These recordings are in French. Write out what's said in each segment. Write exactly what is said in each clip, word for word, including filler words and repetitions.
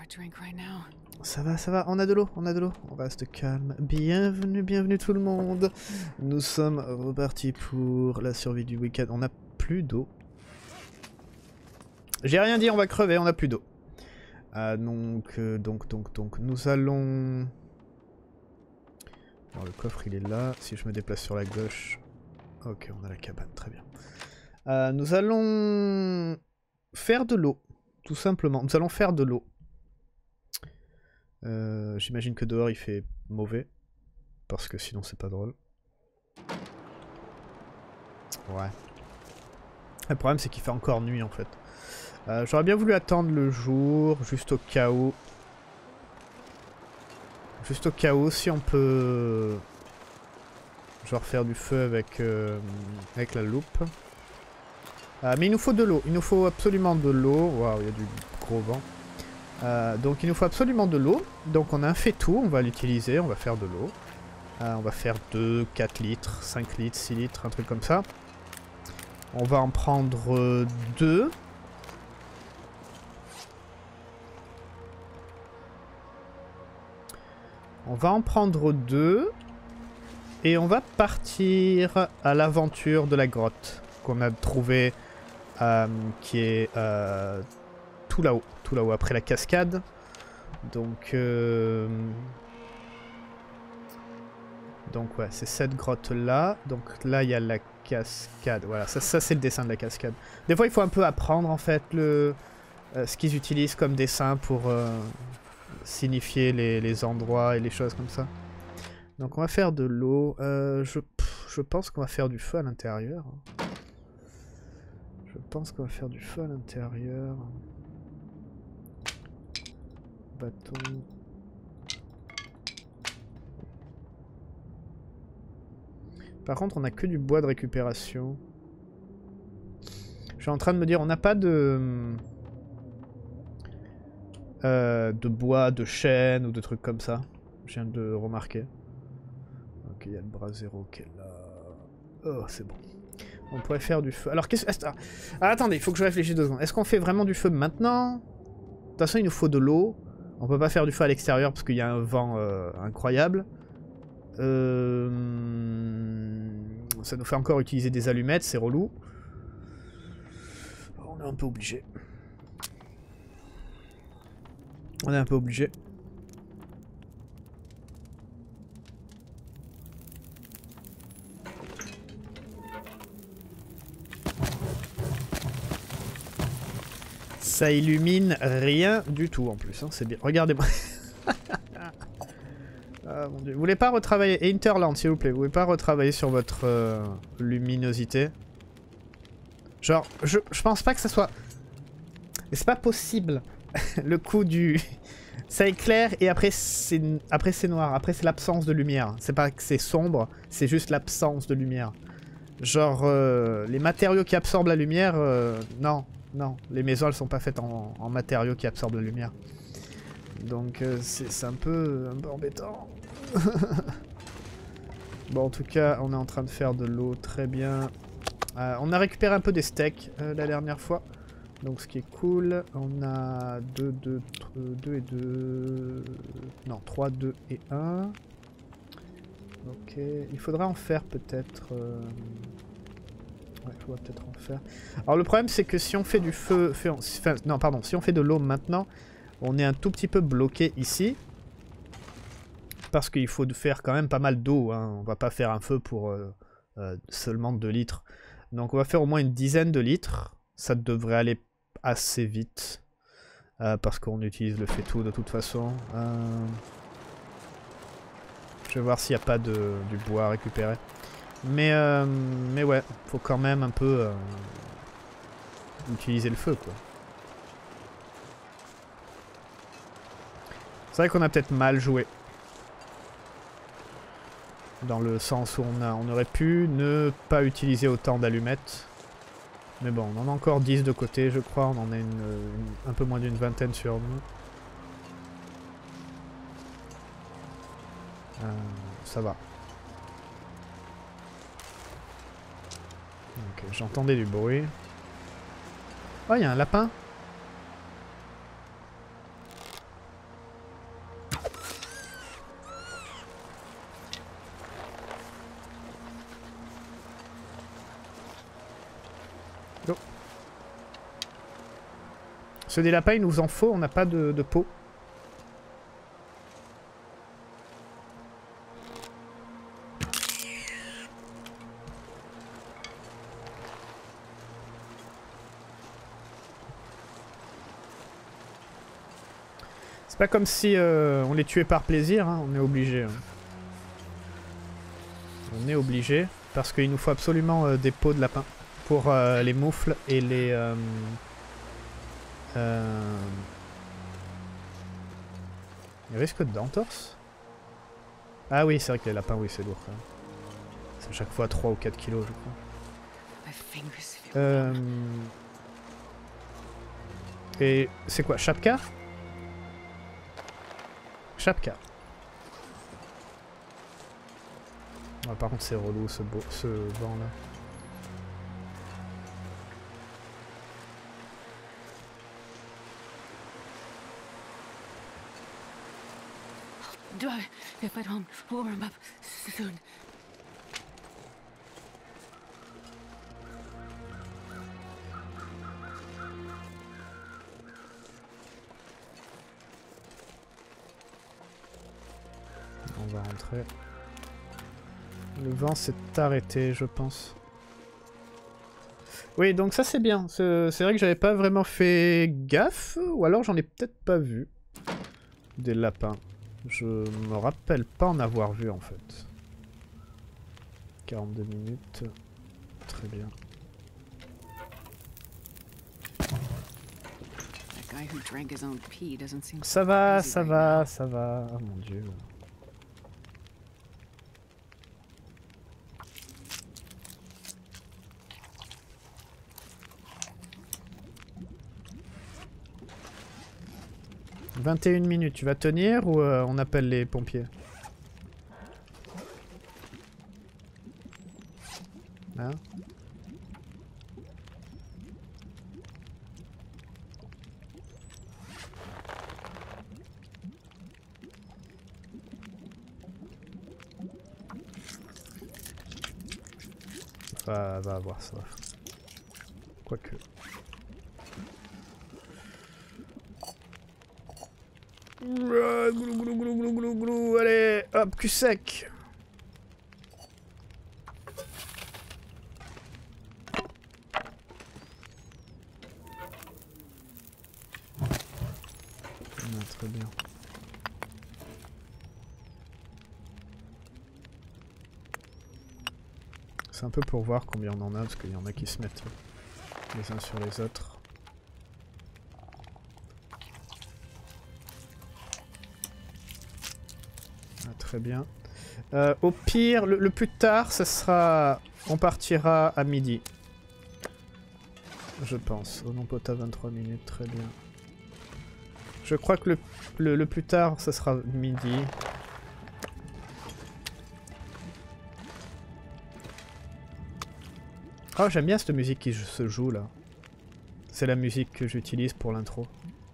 Ça va, ça va, on a de l'eau, on a de l'eau. On reste calme. Bienvenue, bienvenue tout le monde. Nous sommes repartis pour la survie du week-end. On n'a plus d'eau. J'ai rien dit, on va crever, on n'a plus d'eau. Euh, donc, euh, donc, donc, donc, nous allons... Alors, le coffre il est là. Si je me déplace sur la gauche... Ok, on a la cabane, très bien. Euh, nous allons faire de l'eau, tout simplement. Nous allons faire de l'eau. Euh, J'imagine que dehors il fait mauvais, parce que sinon c'est pas drôle. Ouais. Le problème c'est qu'il fait encore nuit en fait. Euh, J'aurais bien voulu attendre le jour, juste au cas où. Juste au cas où, si on peut... Genre faire du feu avec, euh, avec la loupe. Euh, mais il nous faut de l'eau, il nous faut absolument de l'eau. Waouh, il y a du gros vent. Euh, donc il nous faut absolument de l'eau. Donc on a un faitout, on va l'utiliser, on va faire de l'eau. Euh, on va faire deux, quatre litres, cinq litres, six litres, un truc comme ça. On va en prendre deux. On va en prendre deux. Et on va partir à l'aventure de la grotte qu'on a trouvée, euh, qui est euh, tout là-haut, tout là-haut, après la cascade. Donc, euh... donc ouais, c'est cette grotte-là. Donc là, il y a la cascade. Voilà, ça, ça c'est le dessin de la cascade. Des fois, il faut un peu apprendre, en fait, le, euh, ce qu'ils utilisent comme dessin pour euh, signifier les, les endroits et les choses comme ça. Donc on va faire de l'eau. Euh, je, je pense qu'on va faire du feu à l'intérieur. Je pense qu'on va faire du feu à l'intérieur. Bâton. Par contre, on n'a que du bois de récupération. Je suis en train de me dire, on n'a pas de... Euh, de bois, de chêne ou de trucs comme ça. Je viens de remarquer. Ok, il y a le brasero qui est là. Oh, c'est bon. On pourrait faire du feu. Alors, qu'est-ce que... Ah, attendez, il faut que je réfléchisse deux secondes. Est-ce qu'on fait vraiment du feu maintenant? De toute façon, il nous faut de l'eau. On peut pas faire du feu à l'extérieur parce qu'il y a un vent euh, incroyable. Euh... Ça nous fait encore utiliser des allumettes, c'est relou. On est un peu obligé. On est un peu obligé. Ça illumine rien du tout en plus, hein, c'est bien. Regardez-moi. Ah, mon Dieu. Vous voulez pas retravailler... Et Interland, s'il vous plaît, vous voulez pas retravailler sur votre euh, luminosité? Genre, je, je pense pas que ça soit... Mais c'est pas possible. Le coup du... Ça éclaire et après c'est après c'est noir. Après c'est l'absence de lumière. C'est pas que c'est sombre, c'est juste l'absence de lumière. Genre, euh, les matériaux qui absorbent la lumière... Euh, non. Non, les maisons elles sont pas faites en, en matériaux qui absorbent la lumière. Donc euh, c'est un peu, un peu embêtant. Bon, en tout cas, on est en train de faire de l'eau très bien. Euh, on a récupéré un peu des steaks euh, la dernière fois. Donc ce qui est cool. On a deux, deux, deux et deux... Non, trois, deux et un. Ok, il faudra en faire peut-être... Euh... Ouais, il faudra peut-être en faire. Alors le problème c'est que si on fait du feu... Fait, enfin, non, pardon, si on fait de l'eau maintenant, on est un tout petit peu bloqué ici. Parce qu'il faut faire quand même pas mal d'eau. Hein. On va pas faire un feu pour euh, euh, seulement deux litres. Donc on va faire au moins une dizaine de litres. Ça devrait aller assez vite. Euh, parce qu'on utilise le faitout de toute façon. Euh... Je vais voir s'il n'y a pas de, du bois à récupérer. Mais, euh, mais ouais, faut quand même un peu euh, utiliser le feu, quoi. C'est vrai qu'on a peut-être mal joué. Dans le sens où on, a, on aurait pu ne pas utiliser autant d'allumettes. Mais bon, on en a encore dix de côté, je crois. On en a une, une, un peu moins d'une vingtaine sur nous. Euh, ça va. Ok, j'entendais du bruit. Oh, il y a un lapin. Go. Ceux des lapins, il nous en faut, on n'a pas de, de peau. C'est pas comme si euh, on les tuait par plaisir, hein, on est obligé. Hein. On est obligé, parce qu'il nous faut absolument euh, des peaux de lapin pour euh, les moufles et les... Euh, euh, il risque d'entorse. Ah oui, c'est vrai que les lapins, oui, c'est lourd quand même. C'est à chaque fois trois ou quatre kilos, je crois. Euh... Et c'est quoi, Chapka? Chapka. Ah, par contre, c'est relou ce, beau, ce vent là. Die if I don't warm up soon. On va rentrer. Le vent s'est arrêté, je pense. Oui, donc ça c'est bien. C'est vrai que j'avais pas vraiment fait gaffe, ou alors j'en ai peut-être pas vu. Des lapins. Je me rappelle pas en avoir vu en fait. quarante-deux minutes. Très bien. Ça va, ça va, ça va. Oh mon dieu. vingt et une minutes, tu vas tenir ou euh, on appelle les pompiers? Hein? Va, va avoir ça. Quoique. Glou, glou, glou, glou, glou, glou. Allez, hop, cul sec. Ah, très bien. C'est un peu pour voir combien on en a, parce qu'il y en a qui se mettent les uns sur les autres. Ah, très bien. Euh, au pire, le, le plus tard, ça sera... On partira à midi. Je pense. Au non potable, vingt-trois minutes, très bien. Je crois que le, le, le plus tard, ça sera midi. Oh, j'aime bien cette musique qui se joue là. C'est la musique que j'utilise pour l'intro.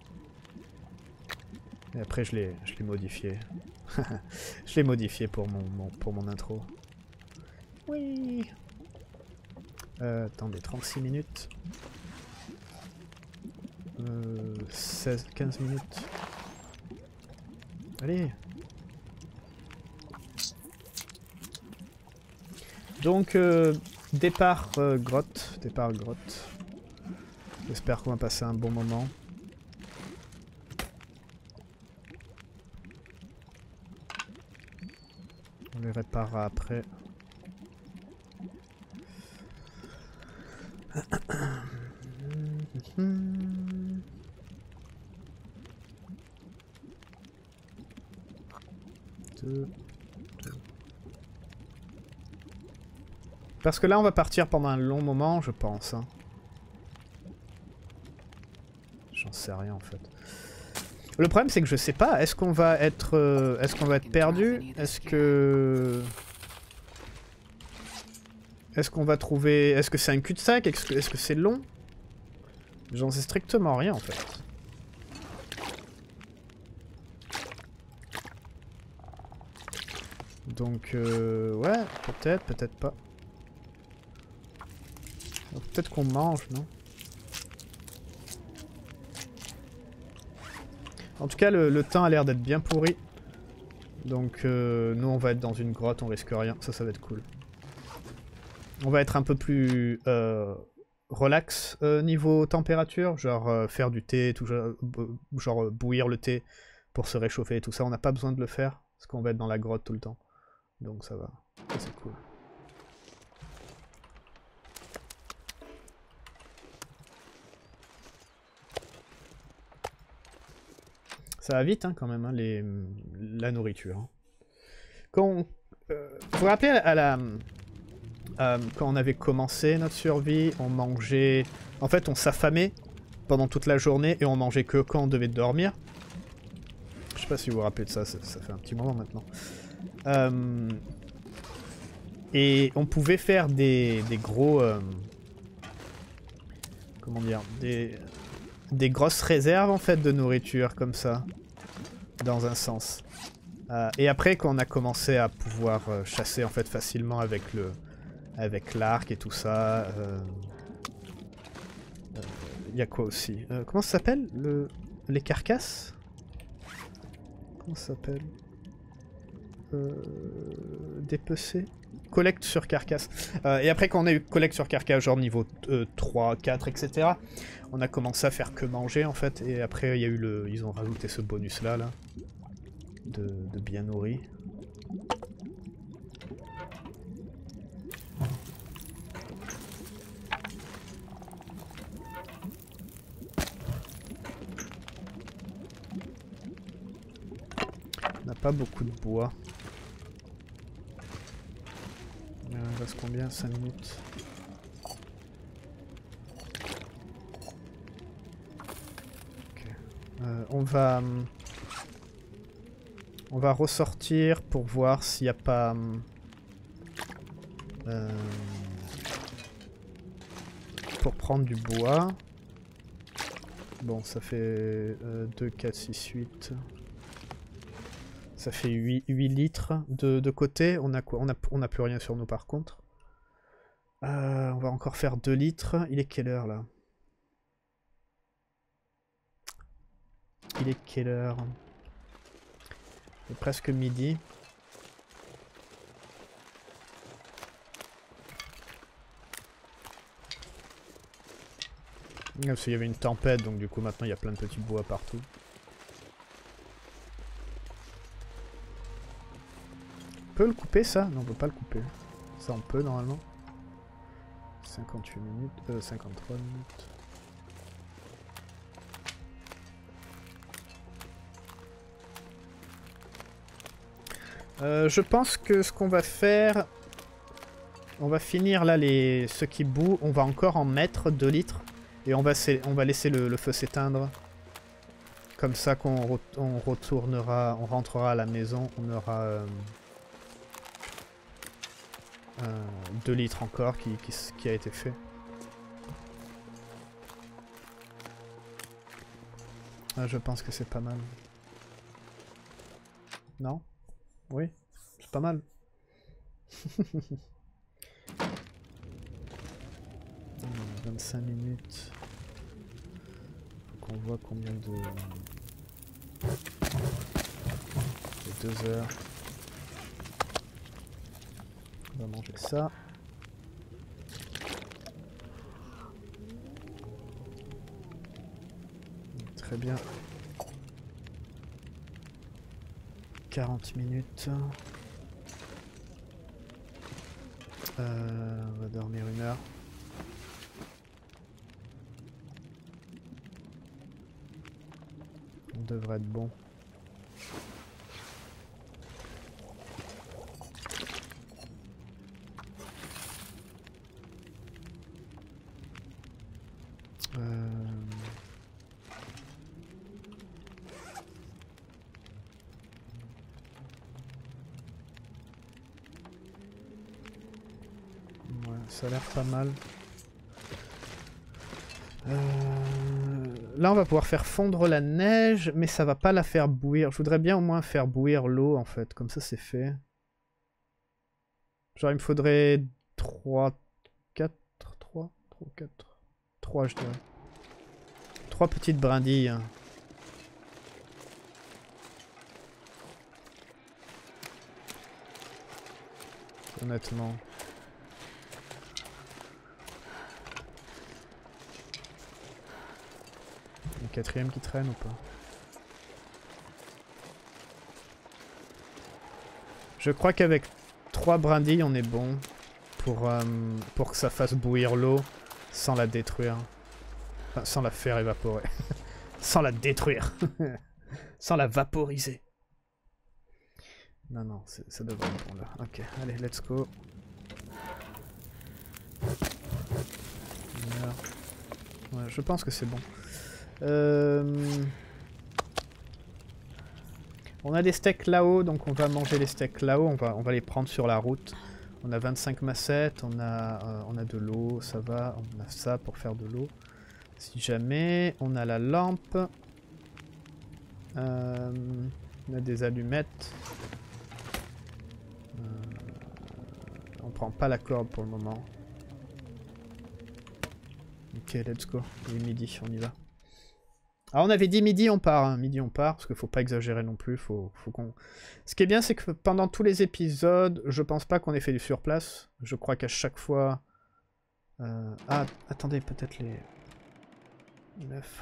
Et après, je l'ai je l'ai modifiée. Je l'ai modifiée pour mon, mon, pour mon intro. Oui. Euh, attendez, trente-six minutes. Euh, seize, quinze minutes. Allez. Donc, euh, départ euh, grotte. Départ grotte. J'espère qu'on va passer un bon moment. On les réparera après. Deux, deux. Parce que là, on va partir pendant un long moment, je pense. Hein. J'en sais rien en fait. Le problème, c'est que je sais pas. Est-ce qu'on va être, euh, est-ce qu'on va être perdu? Est-ce que, est-ce qu'on va trouver, est-ce que c'est un cul-de-sac? Est-ce que, est-ce que c'est long? J'en sais strictement rien en fait. Donc, euh, ouais, peut-être, peut-être pas. peut-être qu'on mange, non? En tout cas, le, le temps a l'air d'être bien pourri. Donc, euh, nous, on va être dans une grotte, on risque rien. Ça, ça va être cool. On va être un peu plus euh, relax euh, niveau température. Genre, euh, faire du thé, tout, genre, genre euh, bouillir le thé pour se réchauffer et tout ça. On n'a pas besoin de le faire, parce qu'on va être dans la grotte tout le temps. Donc, ça va. Ça, c'est cool. Ça va vite hein, quand même, hein, les, la nourriture. Quand on, euh, vous vous rappelez à la, euh, quand on avait commencé notre survie, on mangeait... En fait, on s'affamait pendant toute la journée et on mangeait que quand on devait dormir. Je sais pas si vous vous rappelez de ça, ça, ça fait un petit moment maintenant. Euh, et on pouvait faire des, des gros... Euh, comment dire des... des grosses réserves en fait de nourriture comme ça, dans un sens. Euh, et après quand on a commencé à pouvoir euh, chasser en fait facilement avec le avec l'arc et tout ça, il euh, euh, y a quoi aussi euh, comment ça s'appelle le les carcasses? Comment ça s'appelle euh, dépecer? Collecte sur carcasse. Euh, et après quand on a eu collecte sur carcasse, genre niveau euh, trois, quatre, et cetera, on a commencé à faire que manger en fait. Et après il y a eu le. Ils ont rajouté ce bonus là là. De, de bien nourri. On n'a pas beaucoup de bois. Il reste combien? cinq minutes. Ok. Euh, on va... On va ressortir pour voir s'il n'y a pas... Euh, pour prendre du bois. Bon, ça fait euh, deux, quatre, six, huit... Ça fait huit, huit litres de, de côté. On a quoi? On a, on a plus rien sur nous par contre. Euh, on va encore faire deux litres. Il est quelle heure là? Il est quelle heure? Il est presque midi. Parce qu'il y avait une tempête, donc du coup maintenant il y a plein de petits bois partout. On peut le couper ça? Non, on peut pas le couper. Ça on peut normalement. cinquante-huit minutes, euh, cinquante-trois minutes. Euh, je pense que ce qu'on va faire... On va finir là les ceux qui bouent. On va encore en mettre deux litres. Et on va, on va laisser le, le feu s'éteindre. Comme ça qu'on re on retournera, on rentrera à la maison. On aura... Euh, Euh, deux litres encore qui, qui, qui a été fait. Ah, je pense que c'est pas mal. Non? Oui? C'est pas mal. vingt-cinq minutes. Faut qu'on voit combien de... C'est deux heures. On va manger ça. Très bien. quarante minutes. Euh, on va dormir une heure. On devrait être bon. Ça a l'air pas mal. Euh... Là, on va pouvoir faire fondre la neige, mais ça va pas la faire bouillir. Je voudrais bien au moins faire bouillir l'eau, en fait. Comme ça, c'est fait. Genre, il me faudrait trois, quatre, trois, trois, quatre... trois, je dirais. trois petites brindilles. Honnêtement. Le quatrième qui traîne ou pas? Je crois qu'avec trois brindilles, on est bon pour, euh, pour que ça fasse bouillir l'eau sans la détruire. Enfin, sans la faire évaporer. Sans la détruire. Sans la vaporiser. Non, non, ça devrait être bon là. Ok, allez, let's go. Ouais, je pense que c'est bon. Euh... On a des steaks là-haut, donc on va manger les steaks là-haut. On va, on va les prendre sur la route. On a vingt-cinq massettes, on a, euh, on a de l'eau, ça va. On a ça pour faire de l'eau. Si jamais, on a la lampe. Euh, on a des allumettes. Euh, on prend pas la corde pour le moment. Ok, let's go. Il est midi, on y va. Alors on avait dit midi on part, hein. Midi on part, parce qu'il faut pas exagérer non plus. Faut, faut qu'on... Ce qui est bien, c'est que pendant tous les épisodes, je pense pas qu'on ait fait du surplace. Je crois qu'à chaque fois... Euh... Ah, attendez, peut-être les... neuf.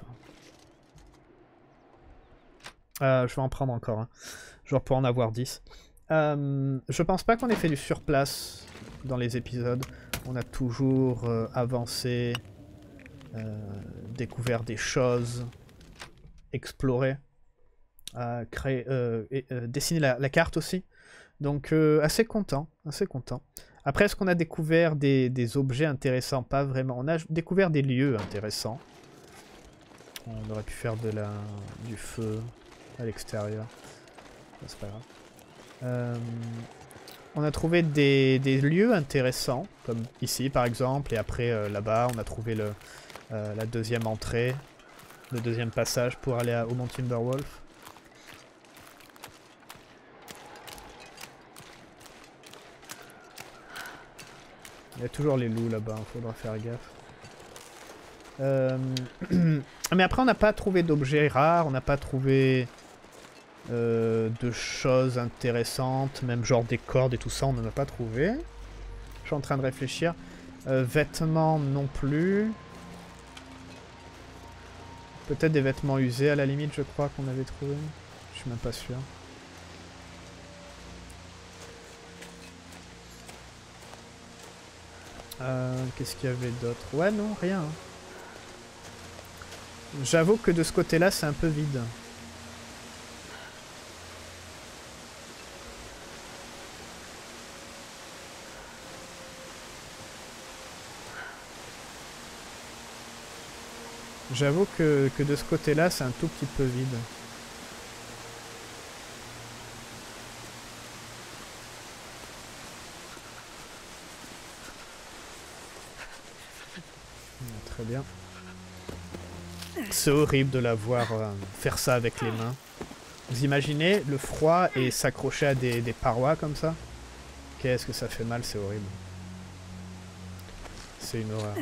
Euh, je vais en prendre encore, hein. Genre pour en avoir dix. Euh, je pense pas qu'on ait fait du surplace dans les épisodes. On a toujours euh, avancé, euh, découvert des choses, exploré, euh, créé, euh, et, euh, dessiné la, la carte aussi. Donc euh, assez content, assez content. Après, est-ce qu'on a découvert des, des objets intéressants? Pas vraiment. On a découvert des lieux intéressants. On aurait pu faire de la, du feu à l'extérieur. C'est pas grave. Euh, on a trouvé des, des lieux intéressants, comme ici par exemple, et après euh, là-bas on a trouvé le, euh, la deuxième entrée, le deuxième passage pour aller à, au Mont Timberwolf. Il y a toujours les loups là-bas, il faudra faire gaffe. Euh... Mais après on n'a pas trouvé d'objets rares, on n'a pas trouvé... Euh, de choses intéressantes, même genre des cordes et tout ça, on n'en a pas trouvé. Je suis en train de réfléchir. Euh, vêtements non plus. Peut-être des vêtements usés à la limite, je crois qu'on avait trouvé. Je suis même pas sûr. Euh, Qu'est-ce qu'il y avait d'autre? Ouais, non, rien. J'avoue que de ce côté-là, c'est un peu vide. J'avoue que, que de ce côté-là, c'est un tout petit peu vide. Très bien. C'est horrible de la voir euh, faire ça avec les mains. Vous imaginez le froid et s'accrocher à des, des parois comme ça? Qu'est-ce que ça fait mal, c'est horrible. C'est une horreur.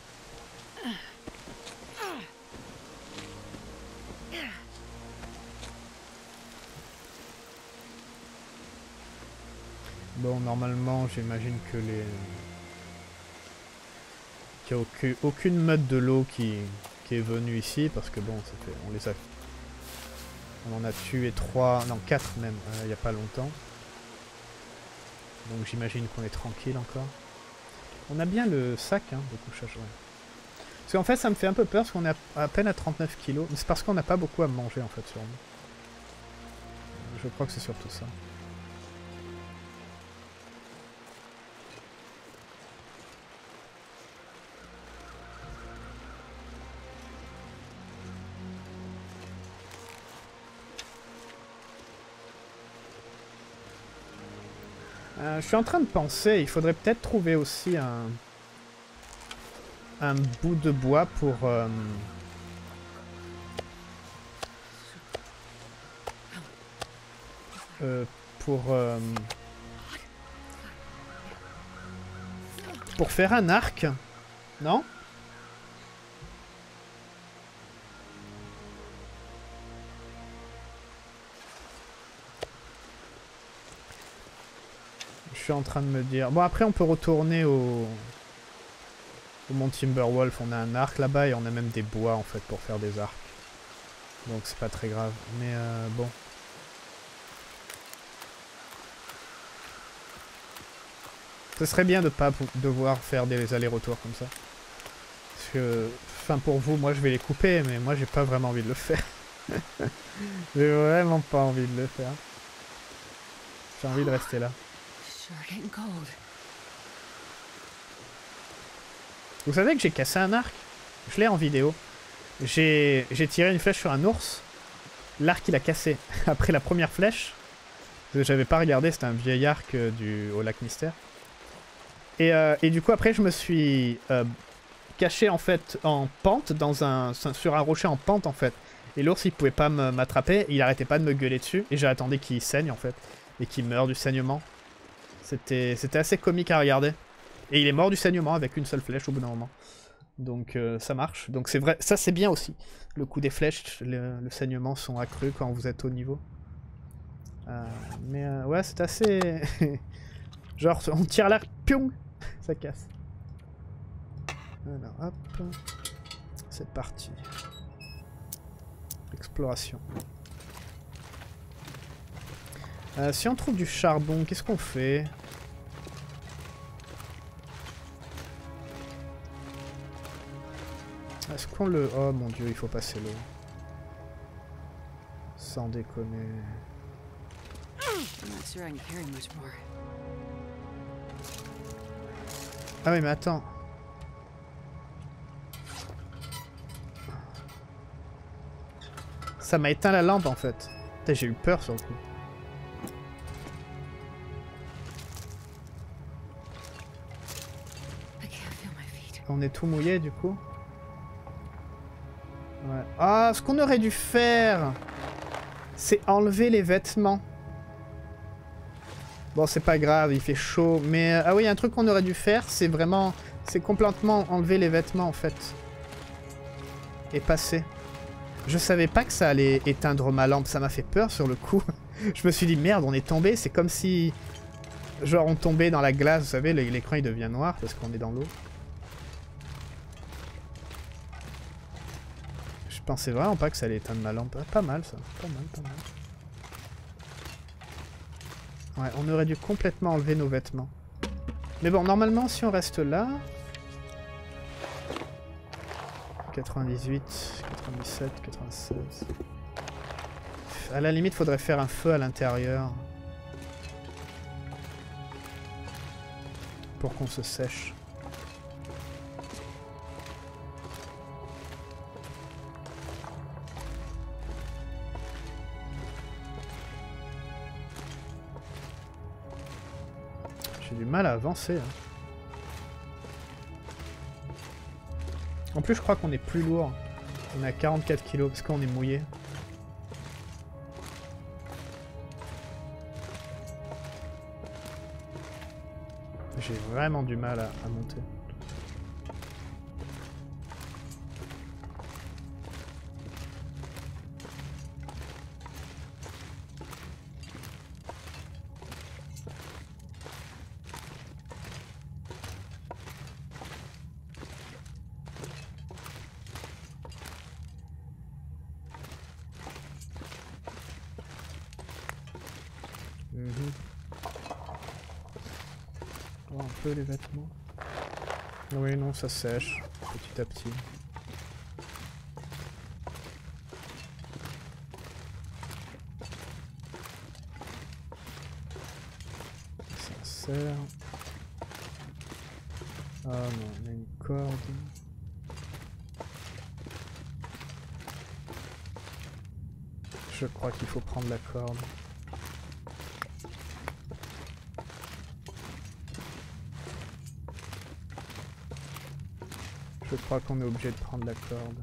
Bon, normalement, j'imagine que les... qu'il n'y a aucune, aucune meute de l'eau qui, qui est venue ici, parce que bon, ça fait, on les a... On en a tué trois, non quatre même, euh, il n'y a pas longtemps. Donc j'imagine qu'on est tranquille encore. On a bien le sac hein, de couchage. Ouais. Parce qu'en fait ça me fait un peu peur parce qu'on est à, à peine à trente-neuf kilos. Mais c'est parce qu'on n'a pas beaucoup à manger en fait sur nous. Je crois que c'est surtout ça. Euh, je suis en train de penser, il faudrait peut-être trouver aussi un, un bout de bois pour... Euh, euh, pour... Euh, pour faire un arc, non? Je suis en train de me dire... Bon, après, on peut retourner au... Au Mont Timberwolf. On a un arc là-bas et on a même des bois, en fait, pour faire des arcs. Donc, c'est pas très grave. Mais, euh, bon. Ce serait bien de pas devoir faire des allers-retours comme ça. Parce que... Enfin, pour vous, moi, je vais les couper, mais moi, j'ai pas vraiment envie de le faire. J'ai vraiment pas envie de le faire. J'ai envie de rester là. Vous savez que j'ai cassé un arc? Je l'ai en vidéo. J'ai tiré une flèche sur un ours. L'arc il a cassé. Après la première flèche, j'avais pas regardé, c'était un vieil arc euh, du, au lac Mystère. Et, euh, et du coup après je me suis euh, caché en fait en pente, dans un, sur un rocher en pente en fait. Et l'ours il pouvait pas m'attraper, il arrêtait pas de me gueuler dessus. Et j'ai attendu qu'il saigne en fait. Et qu'il meure du saignement. C'était assez comique à regarder. Et il est mort du saignement avec une seule flèche au bout d'un moment. Donc euh, ça marche. Donc c'est vrai, ça c'est bien aussi. Le coup des flèches, le, le saignement sont accrus quand vous êtes au niveau. Euh, mais euh, ouais, c'est assez... Genre, on tire l'arc, piong, ça casse. Alors hop, c'est parti. Exploration. Euh, si on trouve du charbon, qu'est-ce qu'on fait? Est-ce qu'on le... Oh mon dieu, il faut passer l'eau. Sans déconner. Ah oui, mais attends. Ça m'a éteint la lampe en fait. J'ai eu peur sur le coup. On est tout mouillé du coup. Ouais. Ah, ce qu'on aurait dû faire, c'est enlever les vêtements. Bon, c'est pas grave, il fait chaud. Mais, ah oui, un truc qu'on aurait dû faire, c'est vraiment... C'est complètement enlever les vêtements, en fait. Et passer. Je savais pas que ça allait éteindre ma lampe, ça m'a fait peur sur le coup. Je me suis dit, merde, on est tombé, c'est comme si... Genre, on tombait dans la glace, vous savez, l'écran il devient noir parce qu'on est dans l'eau. Je pensais vraiment pas que ça allait éteindre ma lampe. Ah, pas mal ça, pas mal, pas mal. Ouais, on aurait dû complètement enlever nos vêtements. Mais bon, normalement, si on reste là... quatre-vingt-dix-huit, quatre-vingt-dix-sept, quatre-vingt-seize... À la limite, faudrait faire un feu à l'intérieur. Pour qu'on se sèche. J'ai du mal à avancer. Hein. En plus, je crois qu'on est plus lourd. On est à quarante-quatre kilos parce qu'on est mouillé. J'ai vraiment du mal à, à monter. Mm-hmm. Oh, un peu les vêtements. Oui, non, ça sèche petit à petit. Ça sert. Ah non, on a une corde. Je crois qu'il faut prendre la corde. Je crois qu'on est obligé de prendre la corde.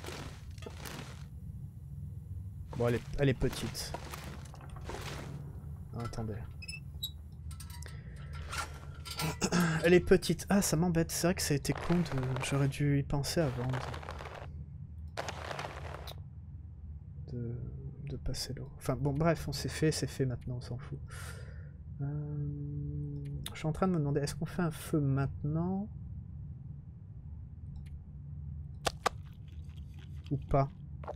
Bon, elle est, elle est petite. Attendez. Elle est petite. Ah, ça m'embête. C'est vrai que ça a été con. De... J'aurais dû y penser avant. De, de, de passer l'eau. Enfin, bon, bref, on s'est fait, c'est fait maintenant, on s'en fout. Euh... Je suis en train de me demander, est-ce qu'on fait un feu maintenant? Ou pas?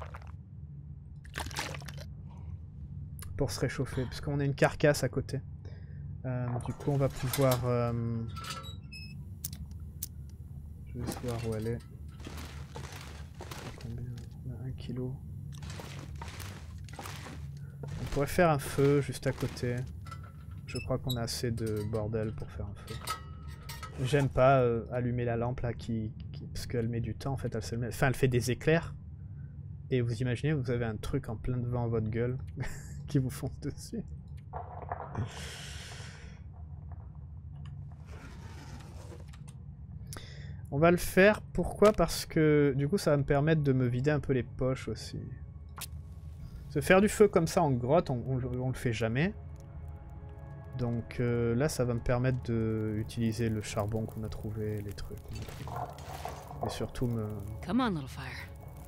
Pour se réchauffer, parce qu'on a une carcasse à côté. Euh, du coup, on va pouvoir... Euh... Je vais voir où elle est. Combien? On a un kilo. On pourrait faire un feu juste à côté. Je crois qu'on a assez de bordel pour faire un feu. J'aime pas euh, allumer la lampe là, qui, qui, parce qu'elle met du temps en fait. Elle, se met... enfin, elle fait des éclairs. Et vous imaginez, vous avez un truc en plein devant votre gueule qui vous fonce dessus. On va le faire. Pourquoi? Parce que du coup, ça va me permettre de me vider un peu les poches aussi. Se faire du feu comme ça en grotte, on, on, on le fait jamais. Donc euh, là, ça va me permettre d'utiliser le charbon qu'on a trouvé, les trucs qu'on a trouvé. Et surtout me... Come on, little fire.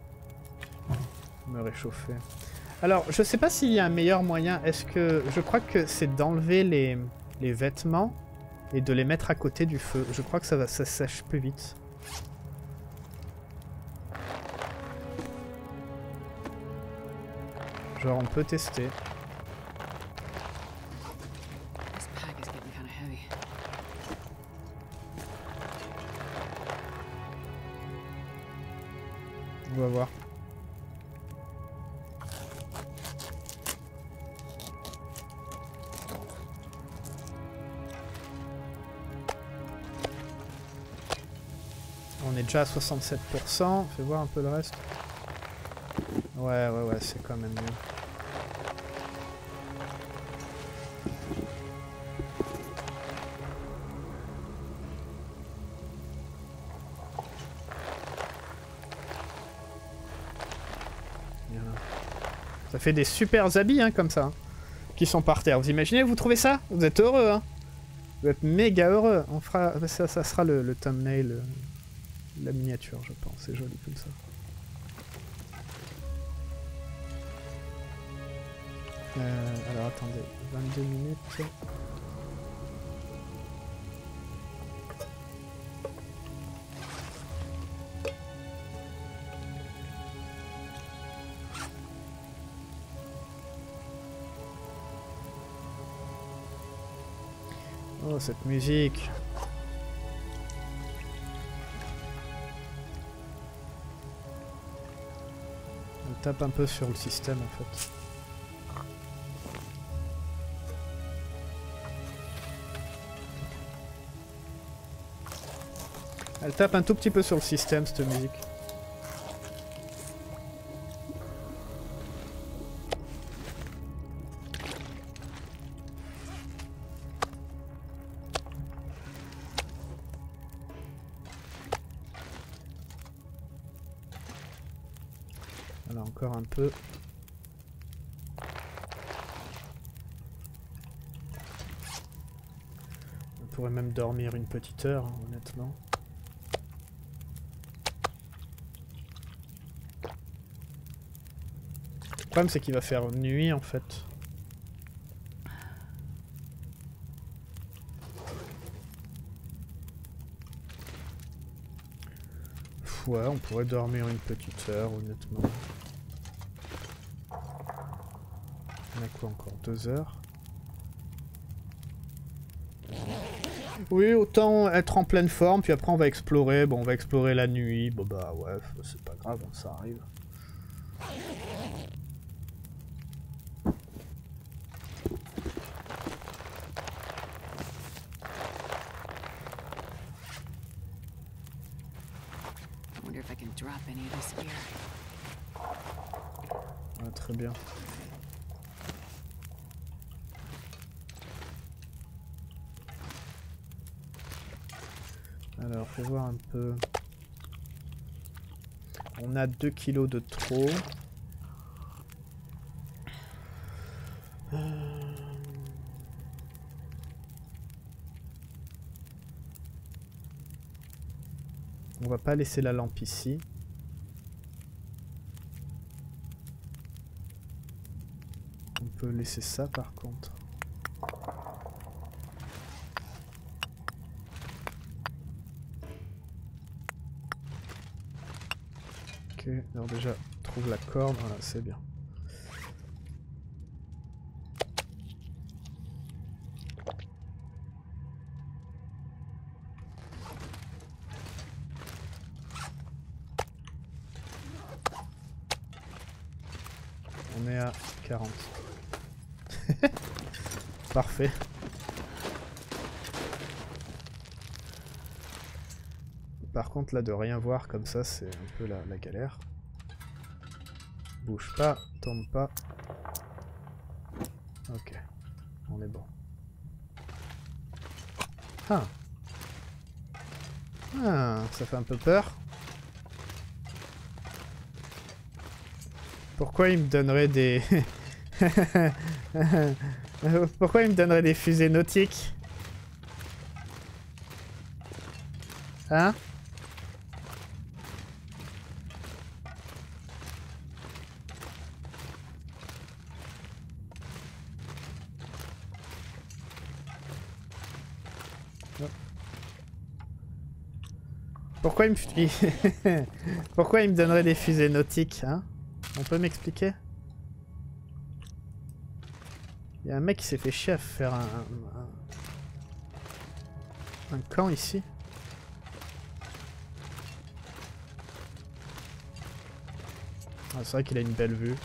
me réchauffer. Alors, je sais pas s'il y a un meilleur moyen. Est-ce que... Je crois que c'est d'enlever les, les vêtements et de les mettre à côté du feu. Je crois que ça va, ça sèche plus vite. Genre, on peut tester. This pack is getting kind of heavy. On va voir. On est déjà à soixante-sept pour cent. Fais voir un peu le reste. Ouais, ouais, ouais, c'est quand même mieux. Voilà. Ça fait des super habits, hein, comme ça. Hein, qui sont par terre. Vous imaginez, vous trouvez ça? Vous êtes heureux, hein? Vous êtes méga heureux. On fera... Ça, ça sera le, le thumbnail, le... la miniature, je pense. C'est joli comme ça. Euh, alors attendez, vingt-deux minutes. Oh, cette musique. On tape un peu sur le système en fait. Elle tape un tout petit peu sur le système, cette musique. Voilà, encore un peu. On pourrait même dormir une petite heure, hein, honnêtement. Le problème c'est qu'il va faire nuit en fait. Ouais, on pourrait dormir une petite heure honnêtement. On a quoi encore? Deux heures? Oui, autant être en pleine forme, puis après on va explorer. Bon, on va explorer la nuit. Bon bah ouais, c'est pas grave, ça arrive. Ah, très bien. Alors, fais voir un peu. On a deux kilos de trop. Euh... On va pas laisser la lampe ici. On peut laisser ça par contre. Ok, alors déjà, trouve la corde, voilà, c'est bien. On est à quarante. Parfait. Par contre là de rien voir comme ça c'est un peu la, la galère. Bouge pas, tombe pas. Ok, on est bon. Ah. Ah, ça fait un peu peur. Pourquoi il me donnerait des... Pourquoi il me donnerait des fusées nautiques? Hein? Pourquoi il me... Pourquoi il me donnerait des fusées nautiques, hein? On peut m'expliquer? Il y a un mec qui s'est fait chier à faire un... Un, un camp ici. Ah, c'est vrai qu'il a une belle vue.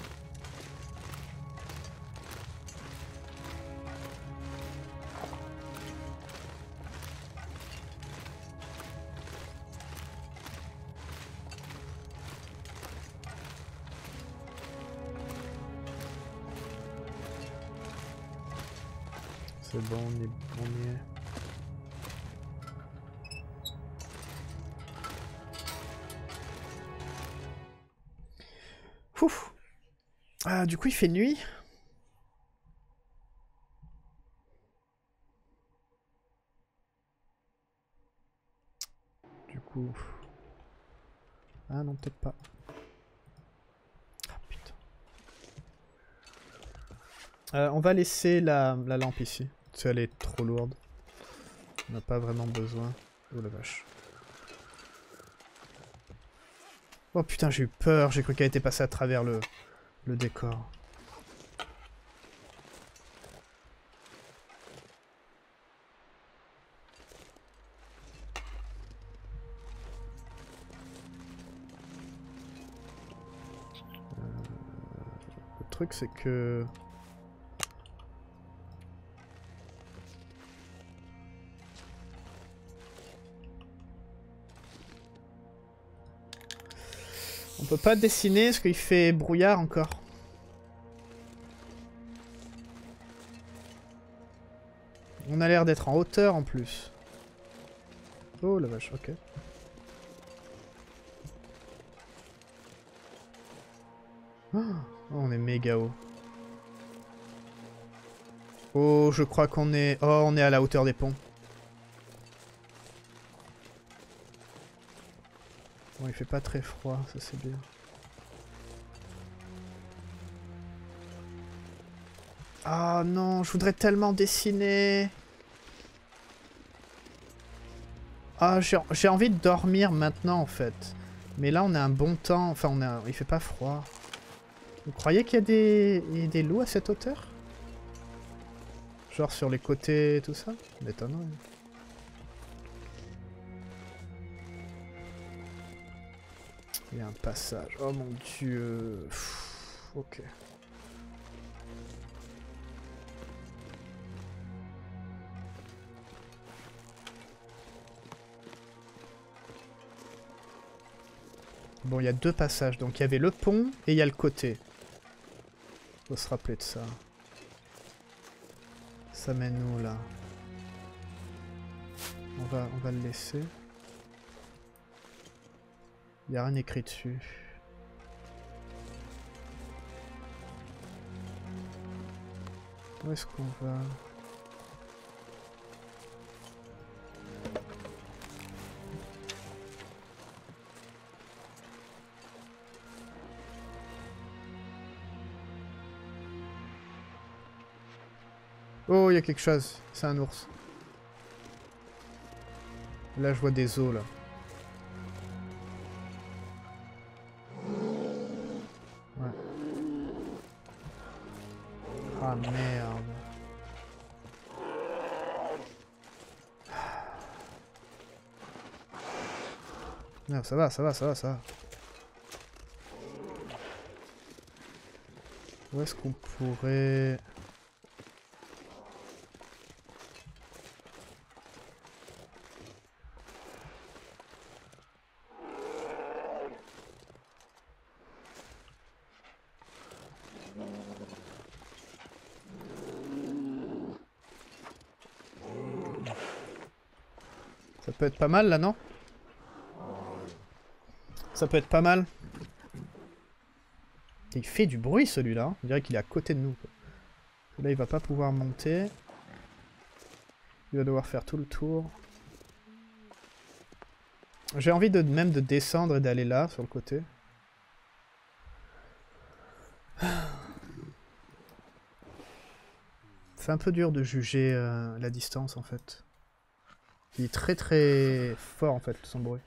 C'est bon, on, est, on y est. Ouf. Ah, du coup, il fait nuit. Du coup... Ah non, peut-être pas. Ah, putain. Euh, on va laisser la, la lampe ici. Parce qu'elle est trop lourde. On n'a pas vraiment besoin. Oh la vache. Oh putain, j'ai eu peur. J'ai cru qu'elle était passée à travers le, le décor. Euh, le truc, c'est que... On peut pas dessiner parce qu'il fait brouillard encore. On a l'air d'être en hauteur en plus. Oh la vache, ok. Oh, on est méga haut. Oh, je crois qu'on est... Oh, on est à la hauteur des ponts. Bon, il fait pas très froid, ça c'est bien. Ah non, je voudrais tellement dessiner. Ah, j'ai envie de dormir maintenant en fait. Mais là on a un bon temps, enfin on a, il fait pas froid. Vous croyez qu'il y a des... Il y a des loups à cette hauteur? Genre sur les côtés et tout ça? M'étonnerait. Il y a un passage. Oh mon dieu. Pff, ok. Bon, il y a deux passages. Donc il y avait le pont et il y a le côté. Faut se rappeler de ça. Ça mène où là? On va, on va le laisser. Il n'y a rien écrit dessus. Où est-ce qu'on va? Oh, il y a quelque chose. C'est un ours. Là, je vois des os, là. Ouais. Ah, merde. Non, ça va, ça va, ça va, ça va. Où est-ce qu'on pourrait... Ça peut être pas mal, là, non? Ça peut être pas mal. Il fait du bruit, celui-là. Hein. On dirait qu'il est à côté de nous. Quoi. Là, il va pas pouvoir monter. Il va devoir faire tout le tour. J'ai envie de même de descendre et d'aller là, sur le côté. C'est un peu dur de juger euh, la distance, en fait. Il est très très fort, en fait, son bruit.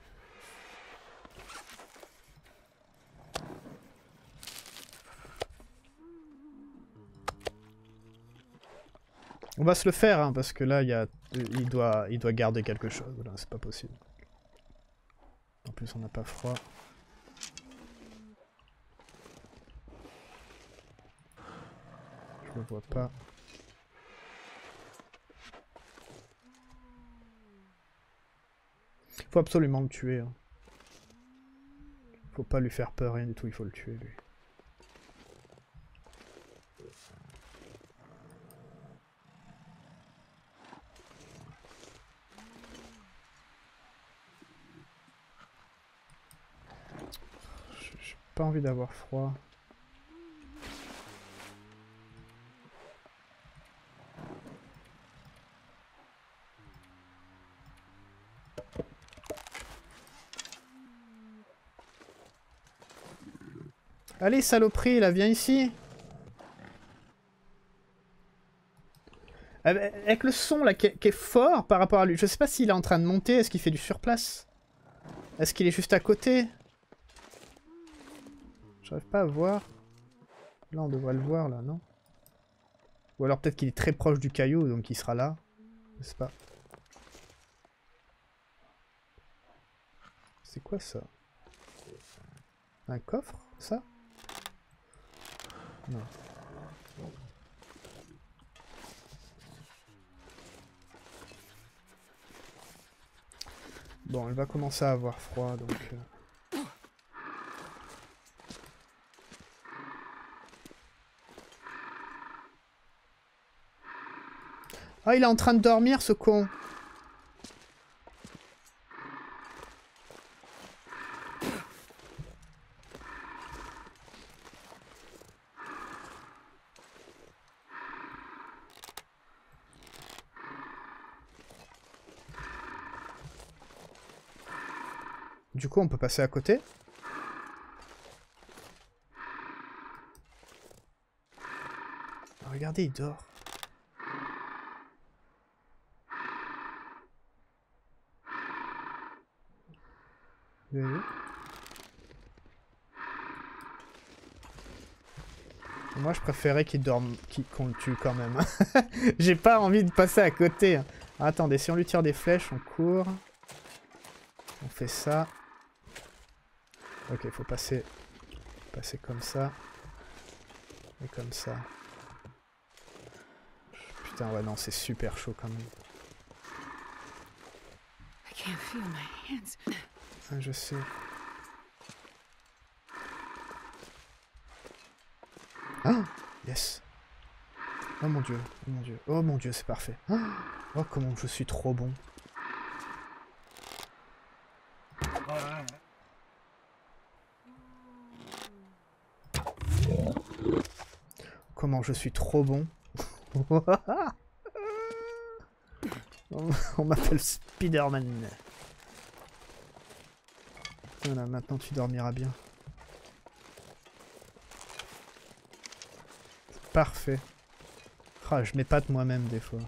On va se le faire, hein, parce que là, il, y a, il, doit, il doit garder quelque chose. Là, c'est pas possible. En plus, on n'a pas froid. Je le vois pas. Faut absolument le tuer. Hein. Faut pas lui faire peur, rien du tout. Il faut le tuer, lui. J'ai pas envie d'avoir froid. Allez, saloperie, là, viens ici. Avec le son, là, qui est, qui est fort par rapport à lui. Je sais pas s'il est en train de monter. Est-ce qu'il fait du surplace? Est-ce qu'il est juste à côté? J'arrive pas à voir. Là, on devrait le voir, là, non? Ou alors peut-être qu'il est très proche du caillou, donc il sera là. Je sais pas. C'est quoi, ça? Un coffre, ça? Non. Bon, elle va commencer à avoir froid, donc... Euh... Ah, il est en train de dormir, ce con. Du coup, on peut passer à côté. Regardez, il dort. Vous avez vu ? Moi, je préférais qu'il dorme, qu'il, qu'on le tue quand même. J'ai pas envie de passer à côté. Ah, attendez, si on lui tire des flèches, on court. On fait ça. Ok, il faut passer, passer comme ça. Et comme ça. Putain, ouais, non, c'est super chaud quand même. I can't feel my hands. Ah, je sais. Ah, yes. Oh mon dieu, oh mon dieu, oh mon dieu, c'est parfait. Oh, comment je suis trop bon. Comment je suis trop bon. On m'appelle Spider-Man. Voilà, maintenant tu dormiras bien. Parfait. Ah, je m'épate moi-même des fois.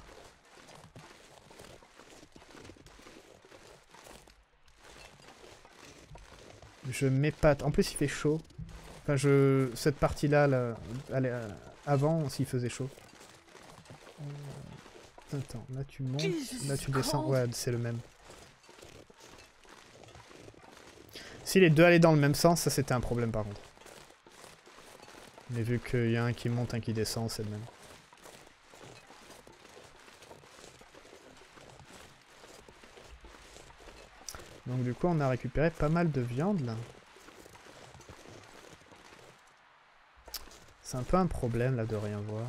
Je m'épate. En plus, il fait chaud. Enfin, je... Cette partie-là, là, allez, euh, avant, s'il faisait chaud. Euh... Attends, là tu montes, là tu descends. Ouais, c'est le même. Si les deux allaient dans le même sens, ça c'était un problème par contre. Mais vu qu'il y a un qui monte, un qui descend, c'est le même. Donc du coup, on a récupéré pas mal de viande là. C'est un peu un problème là de rien voir.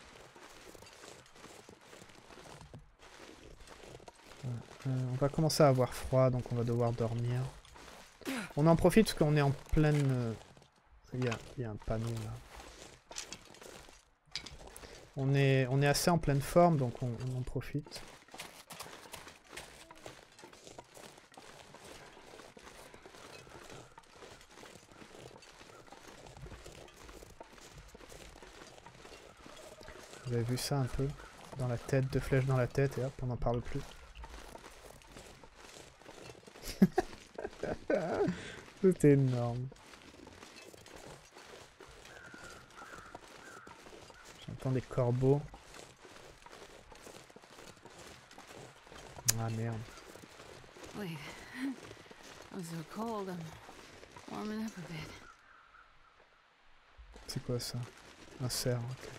Euh, on va commencer à avoir froid, donc on va devoir dormir. On en profite parce qu'on est en pleine... Euh... Il y a, il y a un panneau là. On est, on est assez en pleine forme, donc on, on en profite. Vous avez vu ça un peu? Dans la tête, deux flèches dans la tête, et hop, on n'en parle plus. C'est énorme. J'entends des corbeaux. Ah merde. Wait. I'm so cold. I'm warming up a bit. C'est quoi ça? Un cerf, ok.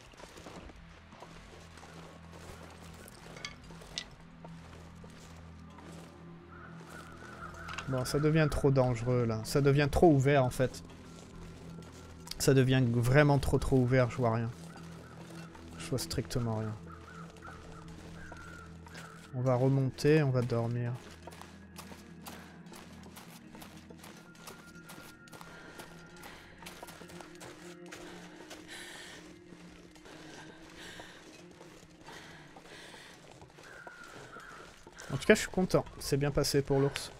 Bon, ça devient trop dangereux là. Ça devient trop ouvert en fait. Ça devient vraiment trop trop ouvert, je vois rien. Je vois strictement rien. On va remonter, on va dormir. En tout cas, je suis content. C'est bien passé pour l'ours.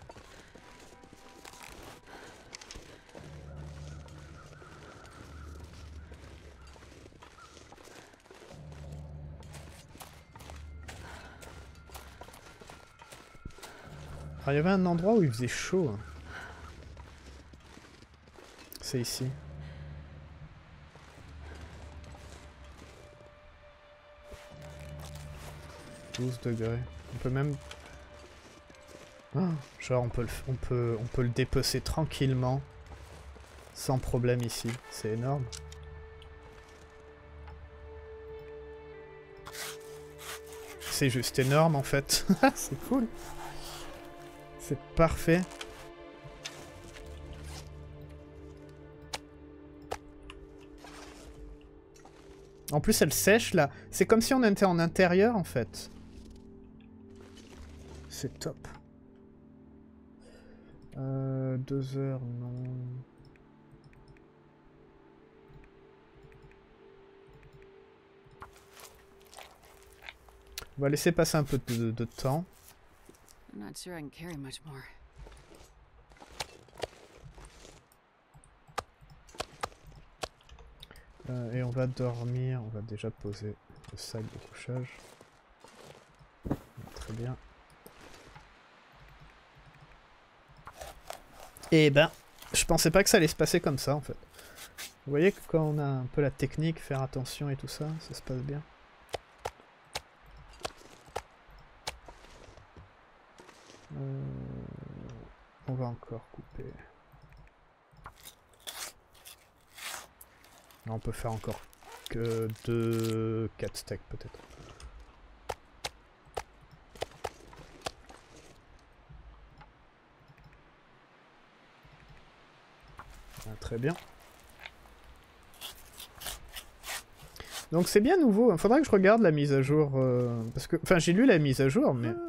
Alors, il y avait un endroit où il faisait chaud. C'est ici. douze degrés. On peut même... Oh, genre on peut, le, on, peut, on peut le dépecer tranquillement. Sans problème ici. C'est énorme. C'est juste énorme en fait. C'est cool. C'est parfait. En plus elle sèche là. C'est comme si on était en intérieur en fait. C'est top. Euh, deux heures, non. On va laisser passer un peu de, de, de temps. I'm not sure I can carry much more. Euh, et on va dormir. On va déjà poser le sac de couchage. Très bien. Et ben, je pensais pas que ça allait se passer comme ça en fait. Vous voyez que quand on a un peu la technique, faire attention et tout ça, ça se passe bien. Euh, on va encore couper. On peut faire encore que deux, quatre steaks peut-être. Ah, très bien. Donc c'est bien nouveau. Il faudra que je regarde la mise à jour. Euh, parce que, enfin, j'ai lu la mise à jour, mais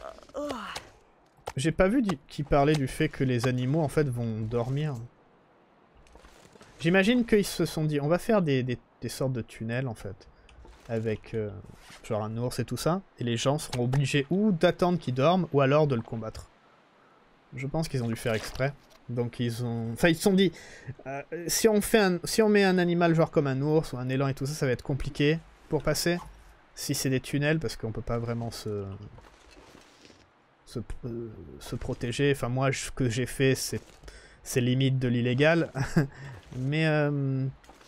j'ai pas vu qu'il parlait du fait que les animaux en fait vont dormir. J'imagine qu'ils se sont dit, on va faire des, des, des sortes de tunnels en fait, avec euh, genre un ours et tout ça, et les gens seront obligés ou d'attendre qu'il dorme, ou alors de le combattre. Je pense qu'ils ont dû faire exprès. Donc ils ont... Enfin ils se sont dit, euh, si, on fait un... si on met un animal genre comme un ours ou un élan et tout ça, ça va être compliqué pour passer. si c'est des tunnels, parce qu'on peut pas vraiment se, se, euh, se protéger. Enfin, moi, ce que j'ai fait, c'est c'est limite de l'illégal. mais, euh,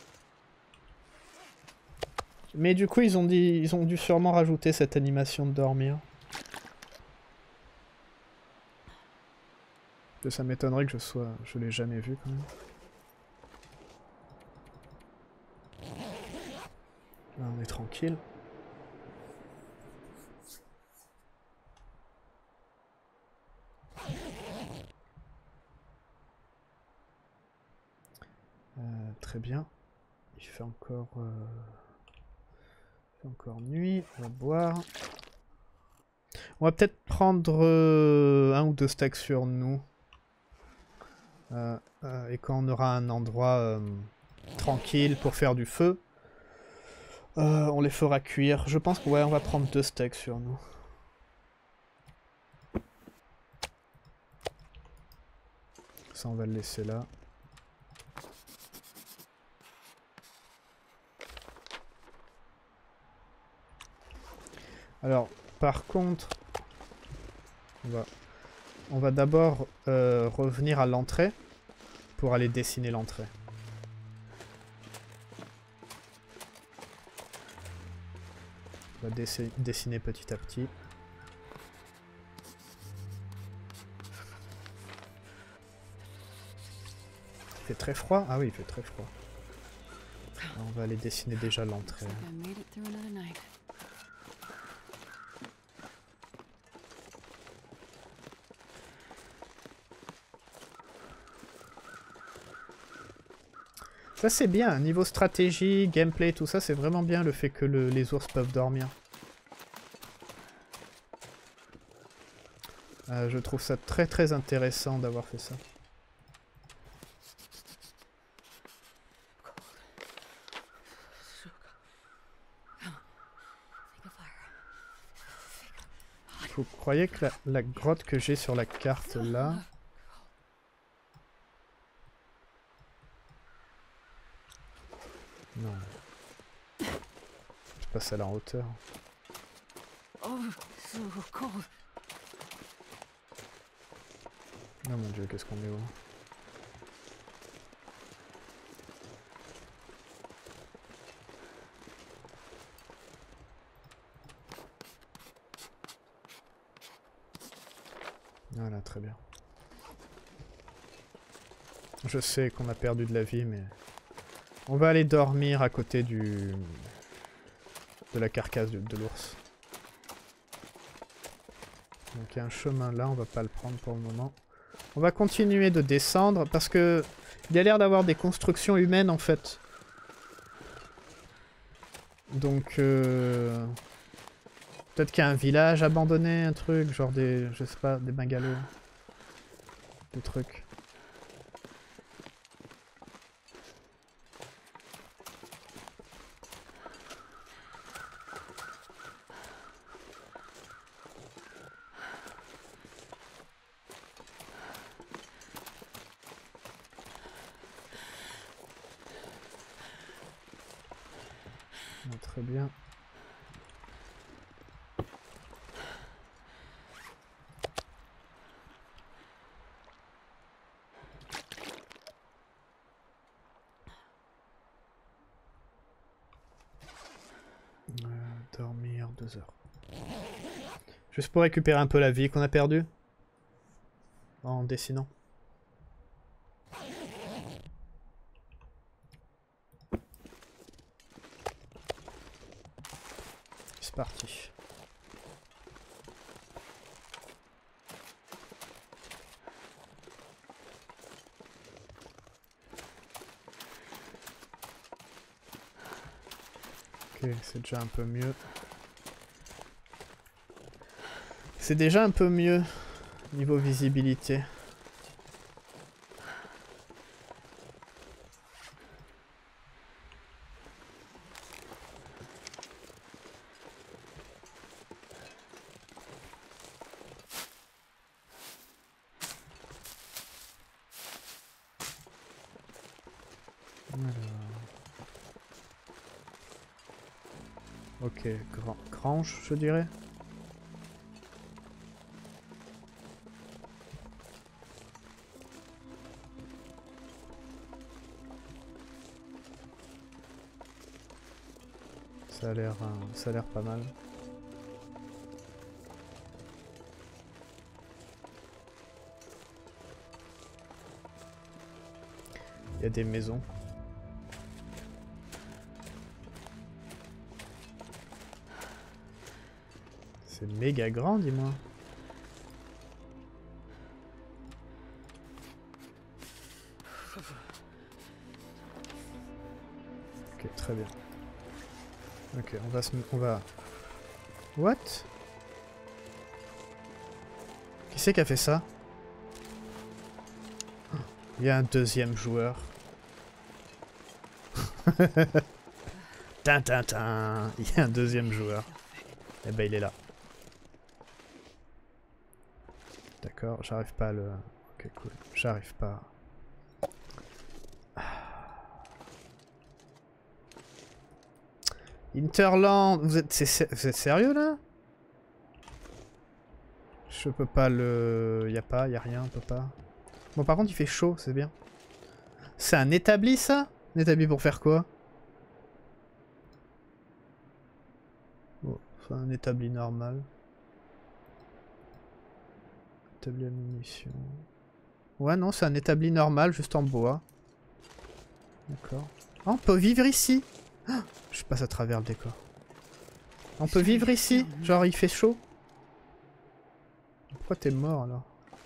mais du coup, ils ont, dit, ils ont dû sûrement rajouter cette animation de dormir. Que ça m'étonnerait que je sois, je l'ai jamais vu quand même. Là, on est tranquille. Euh, très bien. Il fait encore, euh... il fait encore nuit. On va boire. On va peut-être prendre euh, un ou deux stacks sur nous. Euh, euh, et quand on aura un endroit euh, tranquille pour faire du feu, euh, on les fera cuire. Je pense qu'on ouais, on va prendre deux steaks sur nous. Ça, on va le laisser là. Alors, par contre, on va, on va d'abord euh, revenir à l'entrée pour aller dessiner l'entrée. On va dessiner, dessiner petit à petit. Il fait très froid? Ah oui, il fait très froid. Alors, on va aller dessiner déjà l'entrée. Ça c'est bien, niveau stratégie, gameplay, tout ça, c'est vraiment bien le fait que le, les ours peuvent dormir. Euh, je trouve ça très très intéressant d'avoir fait ça. Vous croyez que la, la grotte que j'ai sur la carte là... Non. Je passe à la hauteur. Oh mon dieu, qu'est-ce qu'on est haut. Voilà, très bien. Je sais qu'on a perdu de la vie, mais... On va aller dormir à côté du... de la carcasse de, de l'ours. Donc il y a un chemin là, on va pas le prendre pour le moment. On va continuer de descendre parce que il y a l'air d'avoir des constructions humaines en fait. Donc euh... peut-être qu'il y a un village abandonné, un truc, genre des, je sais pas, des bungalows, des trucs. Très bien. Euh, dormir deux heures. Juste pour récupérer un peu la vie qu'on a perdue en dessinant. C'est parti. Ok, c'est déjà un peu mieux. C'est déjà un peu mieux niveau visibilité. Ok, grand, grange, je dirais. Ça a l'air, euh, ça a l'air pas mal. Il y a des maisons. C'est méga grand, dis-moi. Ok, très bien. Ok, on va se... on va... What? Qui c'est qui a fait ça? Il y a un deuxième joueur. Tintintin. Il y a un deuxième joueur. Eh ben il est là. D'accord, j'arrive pas à le... Ok, cool. J'arrive pas... Interland, vous êtes, c'est, vous êtes sérieux là? Je peux pas le... Y a pas, y a rien, on peut pas. Bon par contre il fait chaud, c'est bien. C'est un établi ça? Un établi pour faire quoi? Bon, c'est un établi normal. Établi à munitions. Ouais non, c'est un établi normal, juste en bois. D'accord. Oh, on peut vivre ici. Ah, je passe à travers le décor. On peut vivre ici? Genre il fait chaud? Pourquoi t'es mort alors?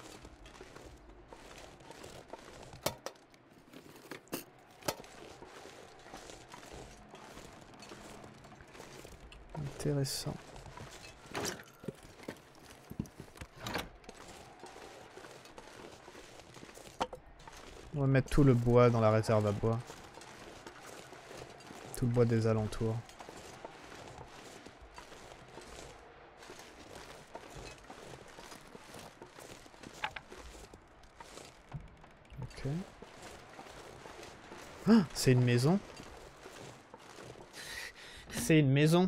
Intéressant. On va mettre tout le bois dans la réserve à bois. Tout le bois des alentours. Ok. Ah, c'est une maison. C'est une maison.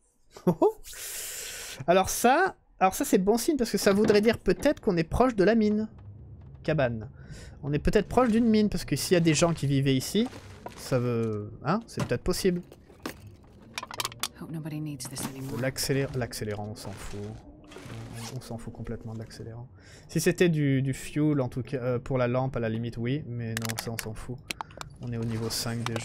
Alors ça, alors ça c'est bon signe parce que ça voudrait dire peut-être qu'on est proche de la mine. Cabane. On est peut-être proche d'une mine parce que s'il y a des gens qui vivaient ici, ça veut... Hein? C'est peut-être possible. L'accélérant, l'accélérant, on s'en fout. On s'en fout complètement de l'accélérant. Si c'était du, du fuel, en tout cas, euh, pour la lampe, à la limite, oui. Mais non, ça, on s'en fout. On est au niveau cinq déjà.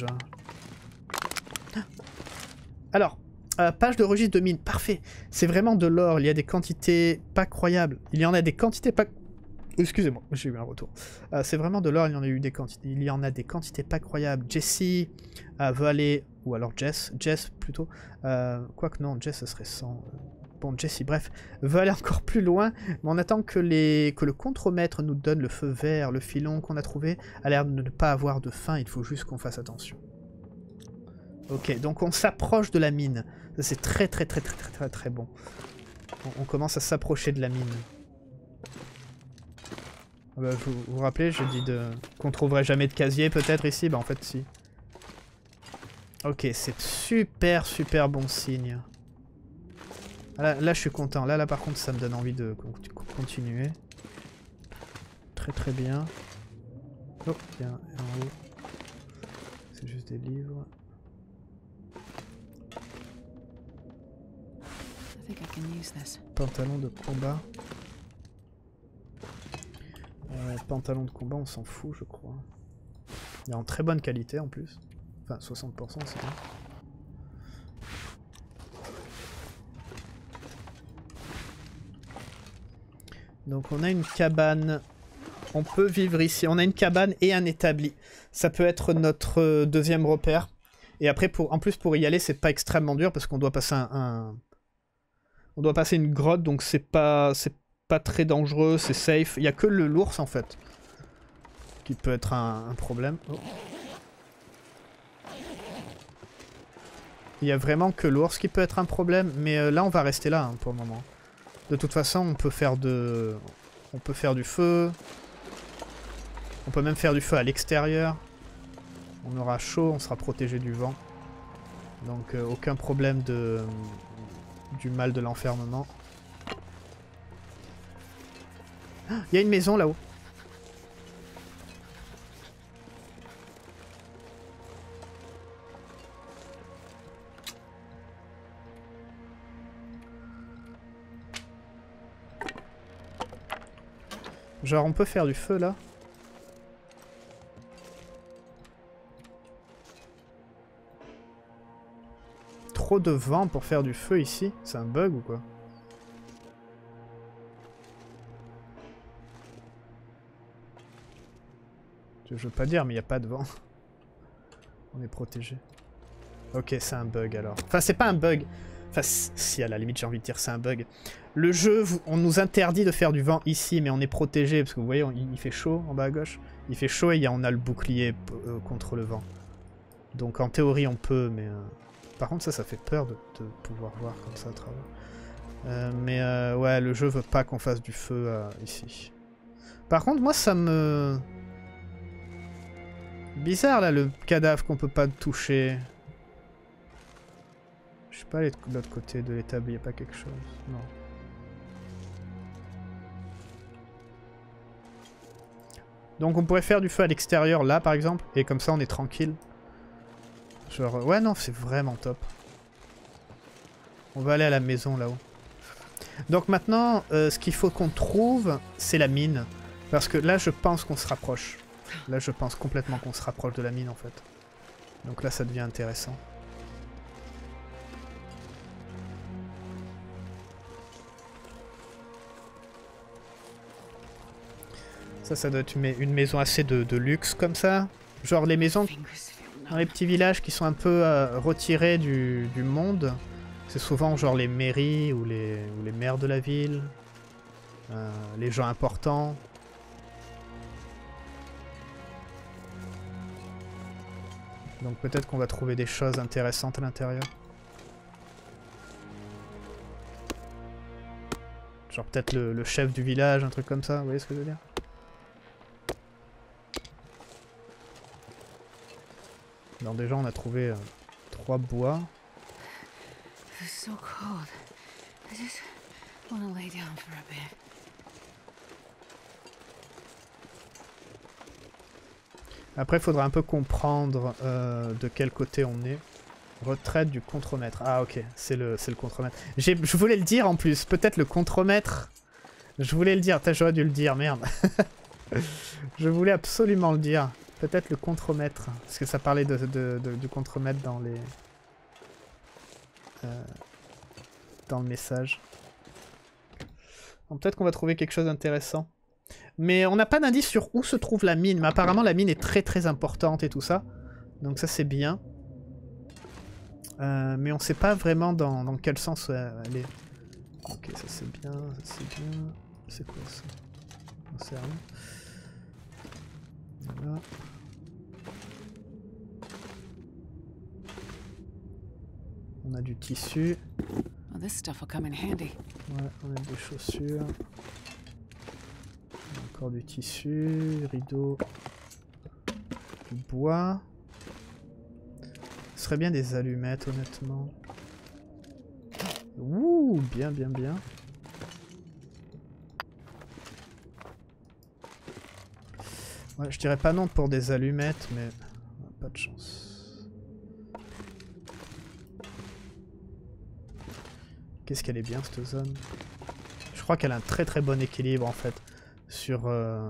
Alors, euh, page de registre de mine. Parfait. C'est vraiment de l'or. Il y a des quantités pas croyables. Il y en a des quantités pas... Excusez-moi, j'ai eu un retour. Euh, c'est vraiment de l'or, il y en a eu des quantités. Il y en a des quantités pas croyables. Jessie euh, veut aller, ou alors Jess, Jess plutôt. Euh, Quoique non, Jess ce serait cent. Bon, Jessie, bref, veut aller encore plus loin, mais on attend que, les... que le contremaître nous donne le feu vert. Le filon qu'on a trouvé a l'air de ne pas avoir de fin, il faut juste qu'on fasse attention. Ok, donc on s'approche de la mine. C'est très très très très très très très bon. On, on commence à s'approcher de la mine. Bah, vous, vous vous rappelez, j'ai dit de... qu'on trouverait jamais de casier peut-être ici? Bah en fait si. Ok, c'est super super bon signe. Là, là je suis content. Là, là par contre ça me donne envie de continuer. Très très bien. Oh, il y a un en haut. C'est juste des livres. Pantalon de combat. Euh, pantalon de combat, on s'en fout, je crois. Il est en très bonne qualité en plus. Enfin, soixante pour cent, c'est bien. Donc, on a une cabane. On peut vivre ici. On a une cabane et un établi. Ça peut être notre deuxième repère. Et après, pour, en plus, pour y aller, c'est pas extrêmement dur parce qu'on doit passer un, un... On doit passer une grotte, donc c'est pas... c'est pas très dangereux, c'est safe. Il n'y a que le l'ours en fait qui peut être un, un problème. Oh. Il y a vraiment que l'ours qui peut être un problème, mais euh, là on va rester là hein, pour le moment. De toute façon on peut faire de... on peut faire du feu. On peut même faire du feu à l'extérieur. On aura chaud, on sera protégé du vent. Donc euh, aucun problème de du mal de l'enfermement. Il ah, y a une maison là-haut. Genre on peut faire du feu là. Trop de vent pour faire du feu ici? C'est un bug ou quoi? Je veux pas dire mais il n'y a pas de vent. On est protégé. Ok, c'est un bug alors. Enfin c'est pas un bug. Enfin si à la limite j'ai envie de dire c'est un bug. Le jeu, on nous interdit de faire du vent ici mais on est protégé parce que vous voyez on, il fait chaud en bas à gauche. Il fait chaud et y a, on a le bouclier euh, contre le vent. Donc en théorie on peut mais... Euh... Par contre ça, ça fait peur de, de pouvoir voir comme ça à travers. Euh, mais euh, ouais, le jeu veut pas qu'on fasse du feu euh, ici. Par contre moi ça me... Bizarre là le cadavre qu'on peut pas toucher. Je sais pas aller de l'autre côté de l'établi, y'a pas quelque chose. Non. Donc on pourrait faire du feu à l'extérieur là par exemple, et comme ça on est tranquille. Genre, ouais non, c'est vraiment top. On va aller à la maison là-haut. Donc maintenant, euh, ce qu'il faut qu'on trouve, c'est la mine. Parce que là, je pense qu'on se rapproche. Là, je pense complètement qu'on se rapproche de la mine en fait. Donc là, ça devient intéressant. Ça, ça doit être une maison assez de, de luxe comme ça. Genre les maisons dans les petits villages qui sont un peu euh, retirés du, du monde. C'est souvent genre les mairies ou les, ou les maires de la ville. Euh, les gens importants. Donc peut-être qu'on va trouver des choses intéressantes à l'intérieur. Genre peut-être le, le chef du village, un truc comme ça, vous voyez ce que je veux dire? Alors déjà on a trouvé euh, trois bois. So cold. I just want to lay down for a bit. Après il faudra un peu comprendre euh, de quel côté on est. Retraite du contremaître. Ah ok, c'est le, c'est le contremaître. Je voulais le dire en plus, peut-être le contremaître. Je voulais le dire, j'aurais dû le dire, merde. Je voulais absolument le dire. Peut-être le contremaître, parce que ça parlait de, de, de, du contremaître dans les... Euh, dans le message. Peut-être qu'on va trouver quelque chose d'intéressant. Mais on n'a pas d'indice sur où se trouve la mine, mais apparemment la mine est très très importante et tout ça. Donc ça c'est bien. Euh, mais on sait pas vraiment dans, dans quel sens euh, elle est. Ok, ça c'est bien, ça c'est bien. C'est quoi ça? On sait rien. Voilà. On a du tissu. Well, this stuff will come in handy. Ouais, on a des chaussures. Encore du tissu, rideau, du bois. Ce serait bien des allumettes, honnêtement. Ouh, bien, bien, bien. Ouais, je dirais pas non pour des allumettes, mais pas de chance. Qu'est-ce qu'elle est bien cette zone. Je crois qu'elle a un très très bon équilibre en fait sur euh,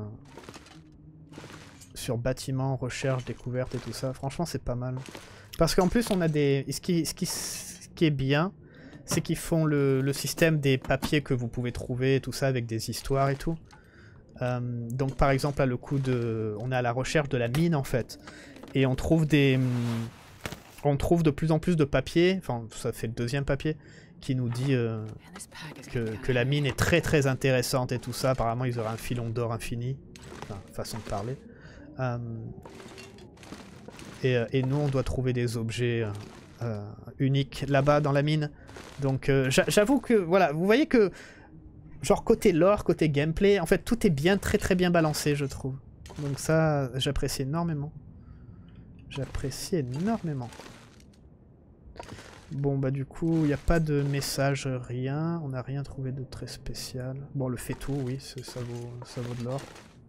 sur bâtiment, recherche, découverte et tout ça. Franchement c'est pas mal. Parce qu'en plus on a des... Ce qui, ce qui, ce qui est bien, c'est qu'ils font le, le système des papiers que vous pouvez trouver, tout ça avec des histoires et tout. Euh, donc par exemple là le coup de... On est à la recherche de la mine en fait. Et on trouve des... On trouve de plus en plus de papiers, enfin ça fait le deuxième papier, qui nous dit euh, que, que la mine est très très intéressante et tout ça. Apparemment ils auraient un filon d'or infini. Enfin, façon de parler. Euh, et, et nous on doit trouver des objets euh, uniques là-bas dans la mine. Donc euh, j'avoue que, voilà, vous voyez que genre côté lore, côté gameplay, en fait tout est bien, très très bien balancé je trouve. Donc ça j'apprécie énormément. J'apprécie énormément. Bon bah du coup, il n'y a pas de message, rien. On n'a rien trouvé de très spécial. Bon, le faitout, oui, ça vaut, ça vaut de l'or.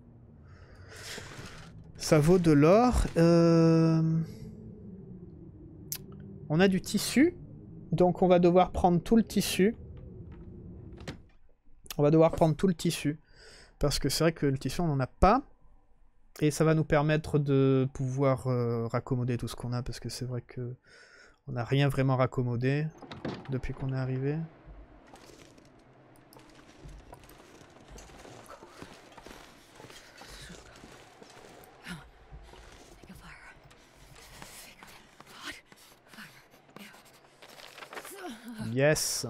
Ça vaut de l'or. Euh... On a du tissu. Donc on va devoir prendre tout le tissu. On va devoir prendre tout le tissu. Parce que c'est vrai que le tissu, on n'en a pas. Et ça va nous permettre de pouvoir euh, raccommoder tout ce qu'on a. Parce que c'est vrai que on n'a rien vraiment raccommodé depuis qu'on est arrivé. Yes.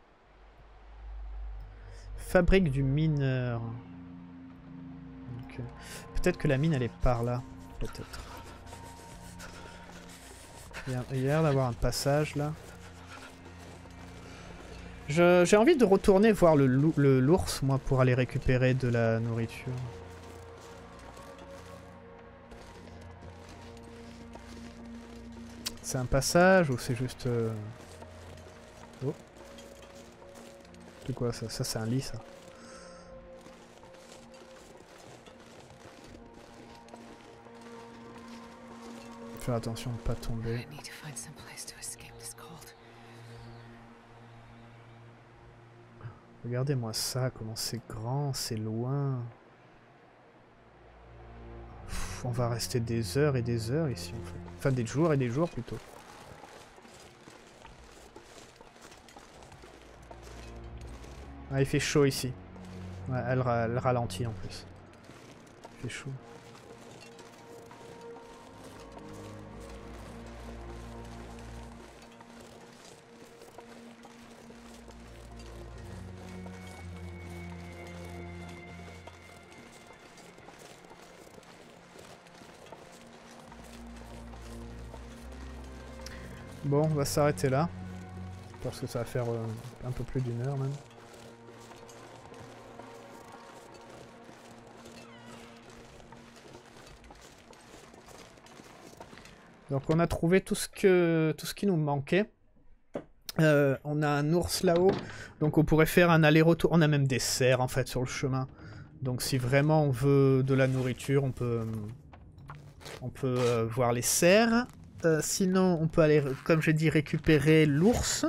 Fabrique du mineur. Okay. Peut-être que la mine elle est par là. Peut-être. Il y a l'air d'avoir un passage là. J'ai envie de retourner voir le l'ours, moi, pour aller récupérer de la nourriture. C'est un passage ou c'est juste... Euh... Oh. C'est quoi ça? Ça c'est un lit ça. Faire attention de ne pas tomber. Regardez-moi ça, comment c'est grand, c'est loin. Pff, on va rester des heures et des heures ici en fait. Enfin des jours et des jours plutôt. Ah, il fait chaud ici. Ouais, elle, elle ralentit en plus. Il fait chaud. Bon, on va s'arrêter là. Parce que ça va faire euh, un peu plus d'une heure même. Donc on a trouvé tout ce, que, tout ce qui nous manquait. Euh, on a un ours là-haut. Donc on pourrait faire un aller-retour. On a même des cerfs en fait sur le chemin. Donc si vraiment on veut de la nourriture, on peut, on peut euh, voir les cerfs. Euh, sinon, on peut aller, comme j'ai dit, récupérer l'ours.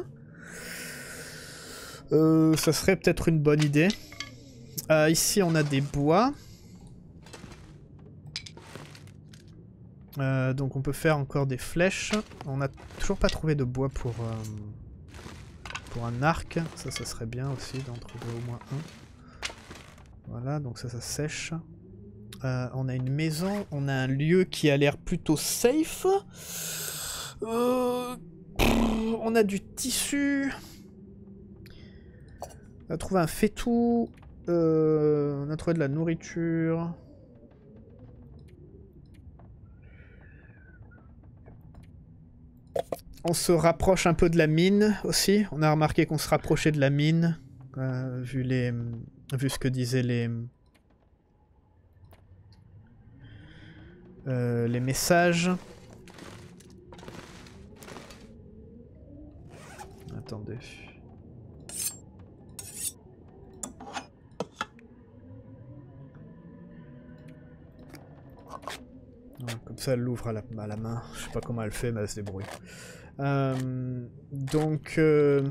Euh, ça serait peut-être une bonne idée. Euh, ici, on a des bois. Euh, donc on peut faire encore des flèches. On n'a toujours pas trouvé de bois pour, euh, pour un arc. Ça, ça serait bien aussi d'en trouver au moins un. Voilà, donc ça, ça sèche. Euh, on a une maison, on a un lieu qui a l'air plutôt safe. Euh, on a du tissu. On a trouvé un faitout. Euh, on a trouvé de la nourriture. On se rapproche un peu de la mine aussi. On a remarqué qu'on se rapprochait de la mine. Euh, vu, les, vu ce que disaient les... Euh, les messages. Attendez. Ouais, comme ça, elle l'ouvre à la, à la main. Je sais pas comment elle fait, mais elle se débrouille. Euh, donc... Euh...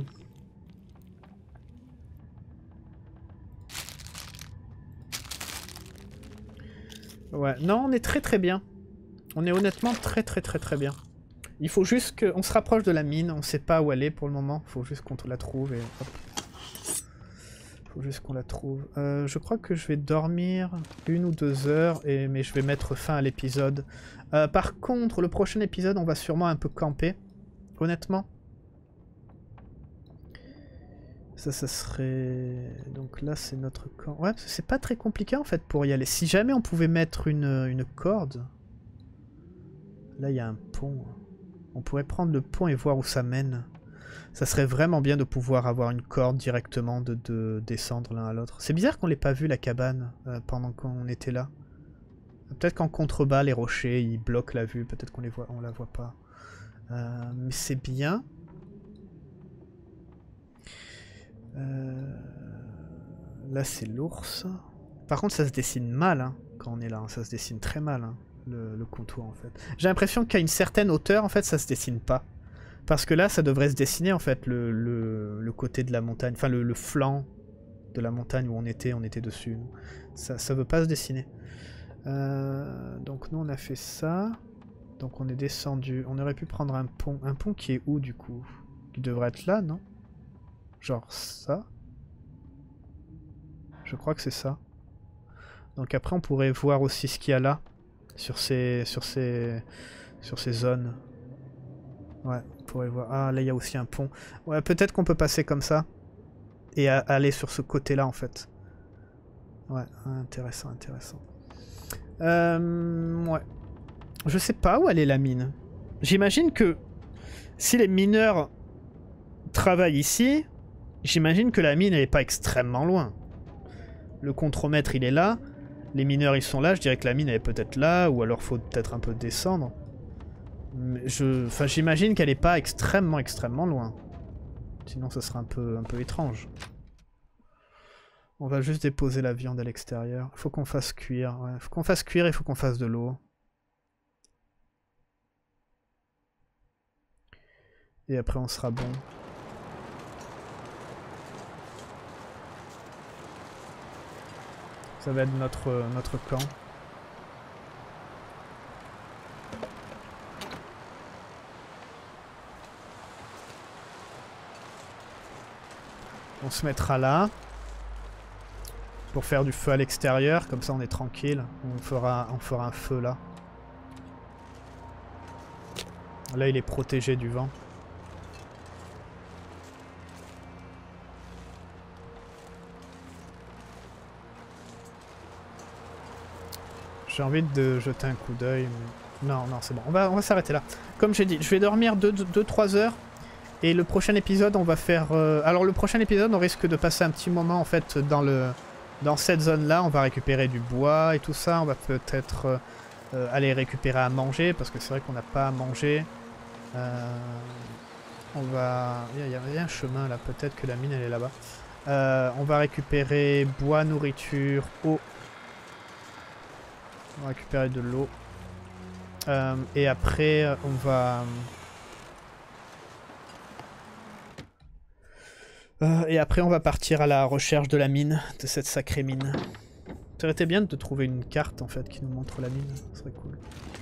Ouais, non, on est très très bien. On est honnêtement très très très très bien. Il faut juste qu'on se rapproche de la mine, on sait pas où elle est pour le moment. Il faut juste qu'on la trouve et hop. Faut juste qu'on la trouve. Euh, je crois que je vais dormir une ou deux heures, et... mais je vais mettre fin à l'épisode. Euh, par contre, le prochain épisode, on va sûrement un peu camper. Honnêtement. Ça, ça serait... Donc là, c'est notre camp. Ouais, c'est pas très compliqué en fait pour y aller. Si jamais on pouvait mettre une, une corde... Là, il y a un pont. On pourrait prendre le pont et voir où ça mène. Ça serait vraiment bien de pouvoir avoir une corde directement, de, de descendre l'un à l'autre. C'est bizarre qu'on l'ait pas vu, la cabane, euh, pendant qu'on était là. Peut-être qu'en contrebas, les rochers, ils bloquent la vue. Peut-être qu'on les voit, on la voit pas. Euh, mais c'est bien. Euh, là c'est l'ours. Par contre ça se dessine mal hein, quand on est là, hein. Ça se dessine très mal hein, le, le contour en fait. J'ai l'impression qu'à une certaine hauteur en fait ça se dessine pas. Parce que là ça devrait se dessiner en fait le, le, le côté de la montagne, enfin le, le flanc de la montagne où on était, on était dessus. Ça, ça veut pas se dessiner. Euh, donc nous on a fait ça. Donc on est descendu. On aurait pu prendre un pont. Un pont qui est où du coup? Qui devrait être là, non? Genre ça. Je crois que c'est ça. Donc après on pourrait voir aussi ce qu'il y a là. Sur ces, sur ces, sur ces zones. Ouais, on pourrait voir. Ah là il y a aussi un pont. Ouais, peut-être qu'on peut passer comme ça. Et à, aller sur ce côté-là en fait. Ouais, intéressant, intéressant. Euh, ouais. Je sais pas où elle est la mine. J'imagine que si les mineurs travaillent ici, j'imagine que la mine elle est pas extrêmement loin. Le contromètre il est là, les mineurs ils sont là, je dirais que la mine elle est peut-être là, ou alors faut peut-être un peu descendre. Mais je, enfin j'imagine qu'elle est pas extrêmement extrêmement loin. Sinon ça serait un peu, un peu étrange. On va juste déposer la viande à l'extérieur. Faut qu'on fasse cuire. Ouais. Faut qu'on fasse cuire et faut qu'on fasse de l'eau. Et après on sera bon. Ça va être notre, euh, notre camp. On se mettra là. Pour faire du feu à l'extérieur, comme ça on est tranquille. On fera, on fera un feu là. Là il est protégé du vent. J'ai envie de jeter un coup d'œil. Mais... Non, non, c'est bon. On va, on va s'arrêter là. Comme j'ai dit, je vais dormir deux trois heures. Et le prochain épisode, on va faire... Euh... Alors le prochain épisode, on risque de passer un petit moment en fait dans le... Dans cette zone-là, on va récupérer du bois et tout ça. On va peut-être euh, euh, aller récupérer à manger, parce que c'est vrai qu'on n'a pas à manger. Euh, on va... Il y, y a un chemin là, peut-être que la mine elle est là-bas. Euh, on va récupérer bois, nourriture, eau. On va récupérer de l'eau. Euh, et après, on va... Euh, et après, on va partir à la recherche de la mine, de cette sacrée mine. Ça aurait été bien de trouver une carte en fait qui nous montre la mine, ça serait cool.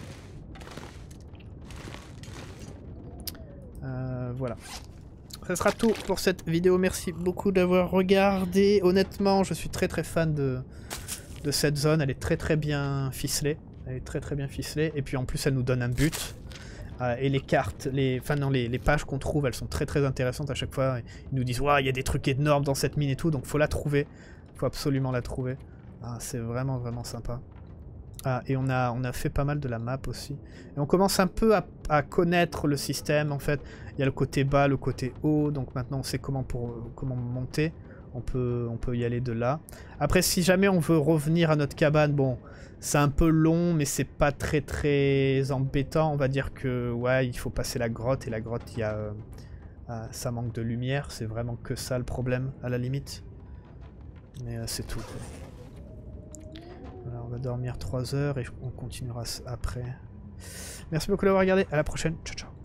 Euh, voilà. Ça sera tout pour cette vidéo, merci beaucoup d'avoir regardé. Honnêtement, je suis très très fan de, de cette zone, elle est très très bien ficelée. Elle est très très bien ficelée, et puis en plus elle nous donne un but. Euh, et les cartes, les, enfin non, les, les pages qu'on trouve, elles sont très très intéressantes à chaque fois. Ils nous disent, ouais, il y a des trucs énormes dans cette mine et tout, donc faut la trouver. Faut absolument la trouver. Ah, c'est vraiment vraiment sympa. Ah, et on a, on a fait pas mal de la map aussi. Et on commence un peu à, à connaître le système en fait. Il y a le côté bas, le côté haut, donc maintenant on sait comment, pour, comment monter. On peut, on peut y aller de là. Après, si jamais on veut revenir à notre cabane, bon... C'est un peu long, mais c'est pas très très embêtant. On va dire que ouais, il faut passer la grotte, et la grotte, il y a, euh, euh, ça manque de lumière. C'est vraiment que ça le problème, à la limite. Mais euh, c'est tout. Voilà, on va dormir trois heures et on continuera après. Merci beaucoup d'avoir regardé. À la prochaine. Ciao, ciao.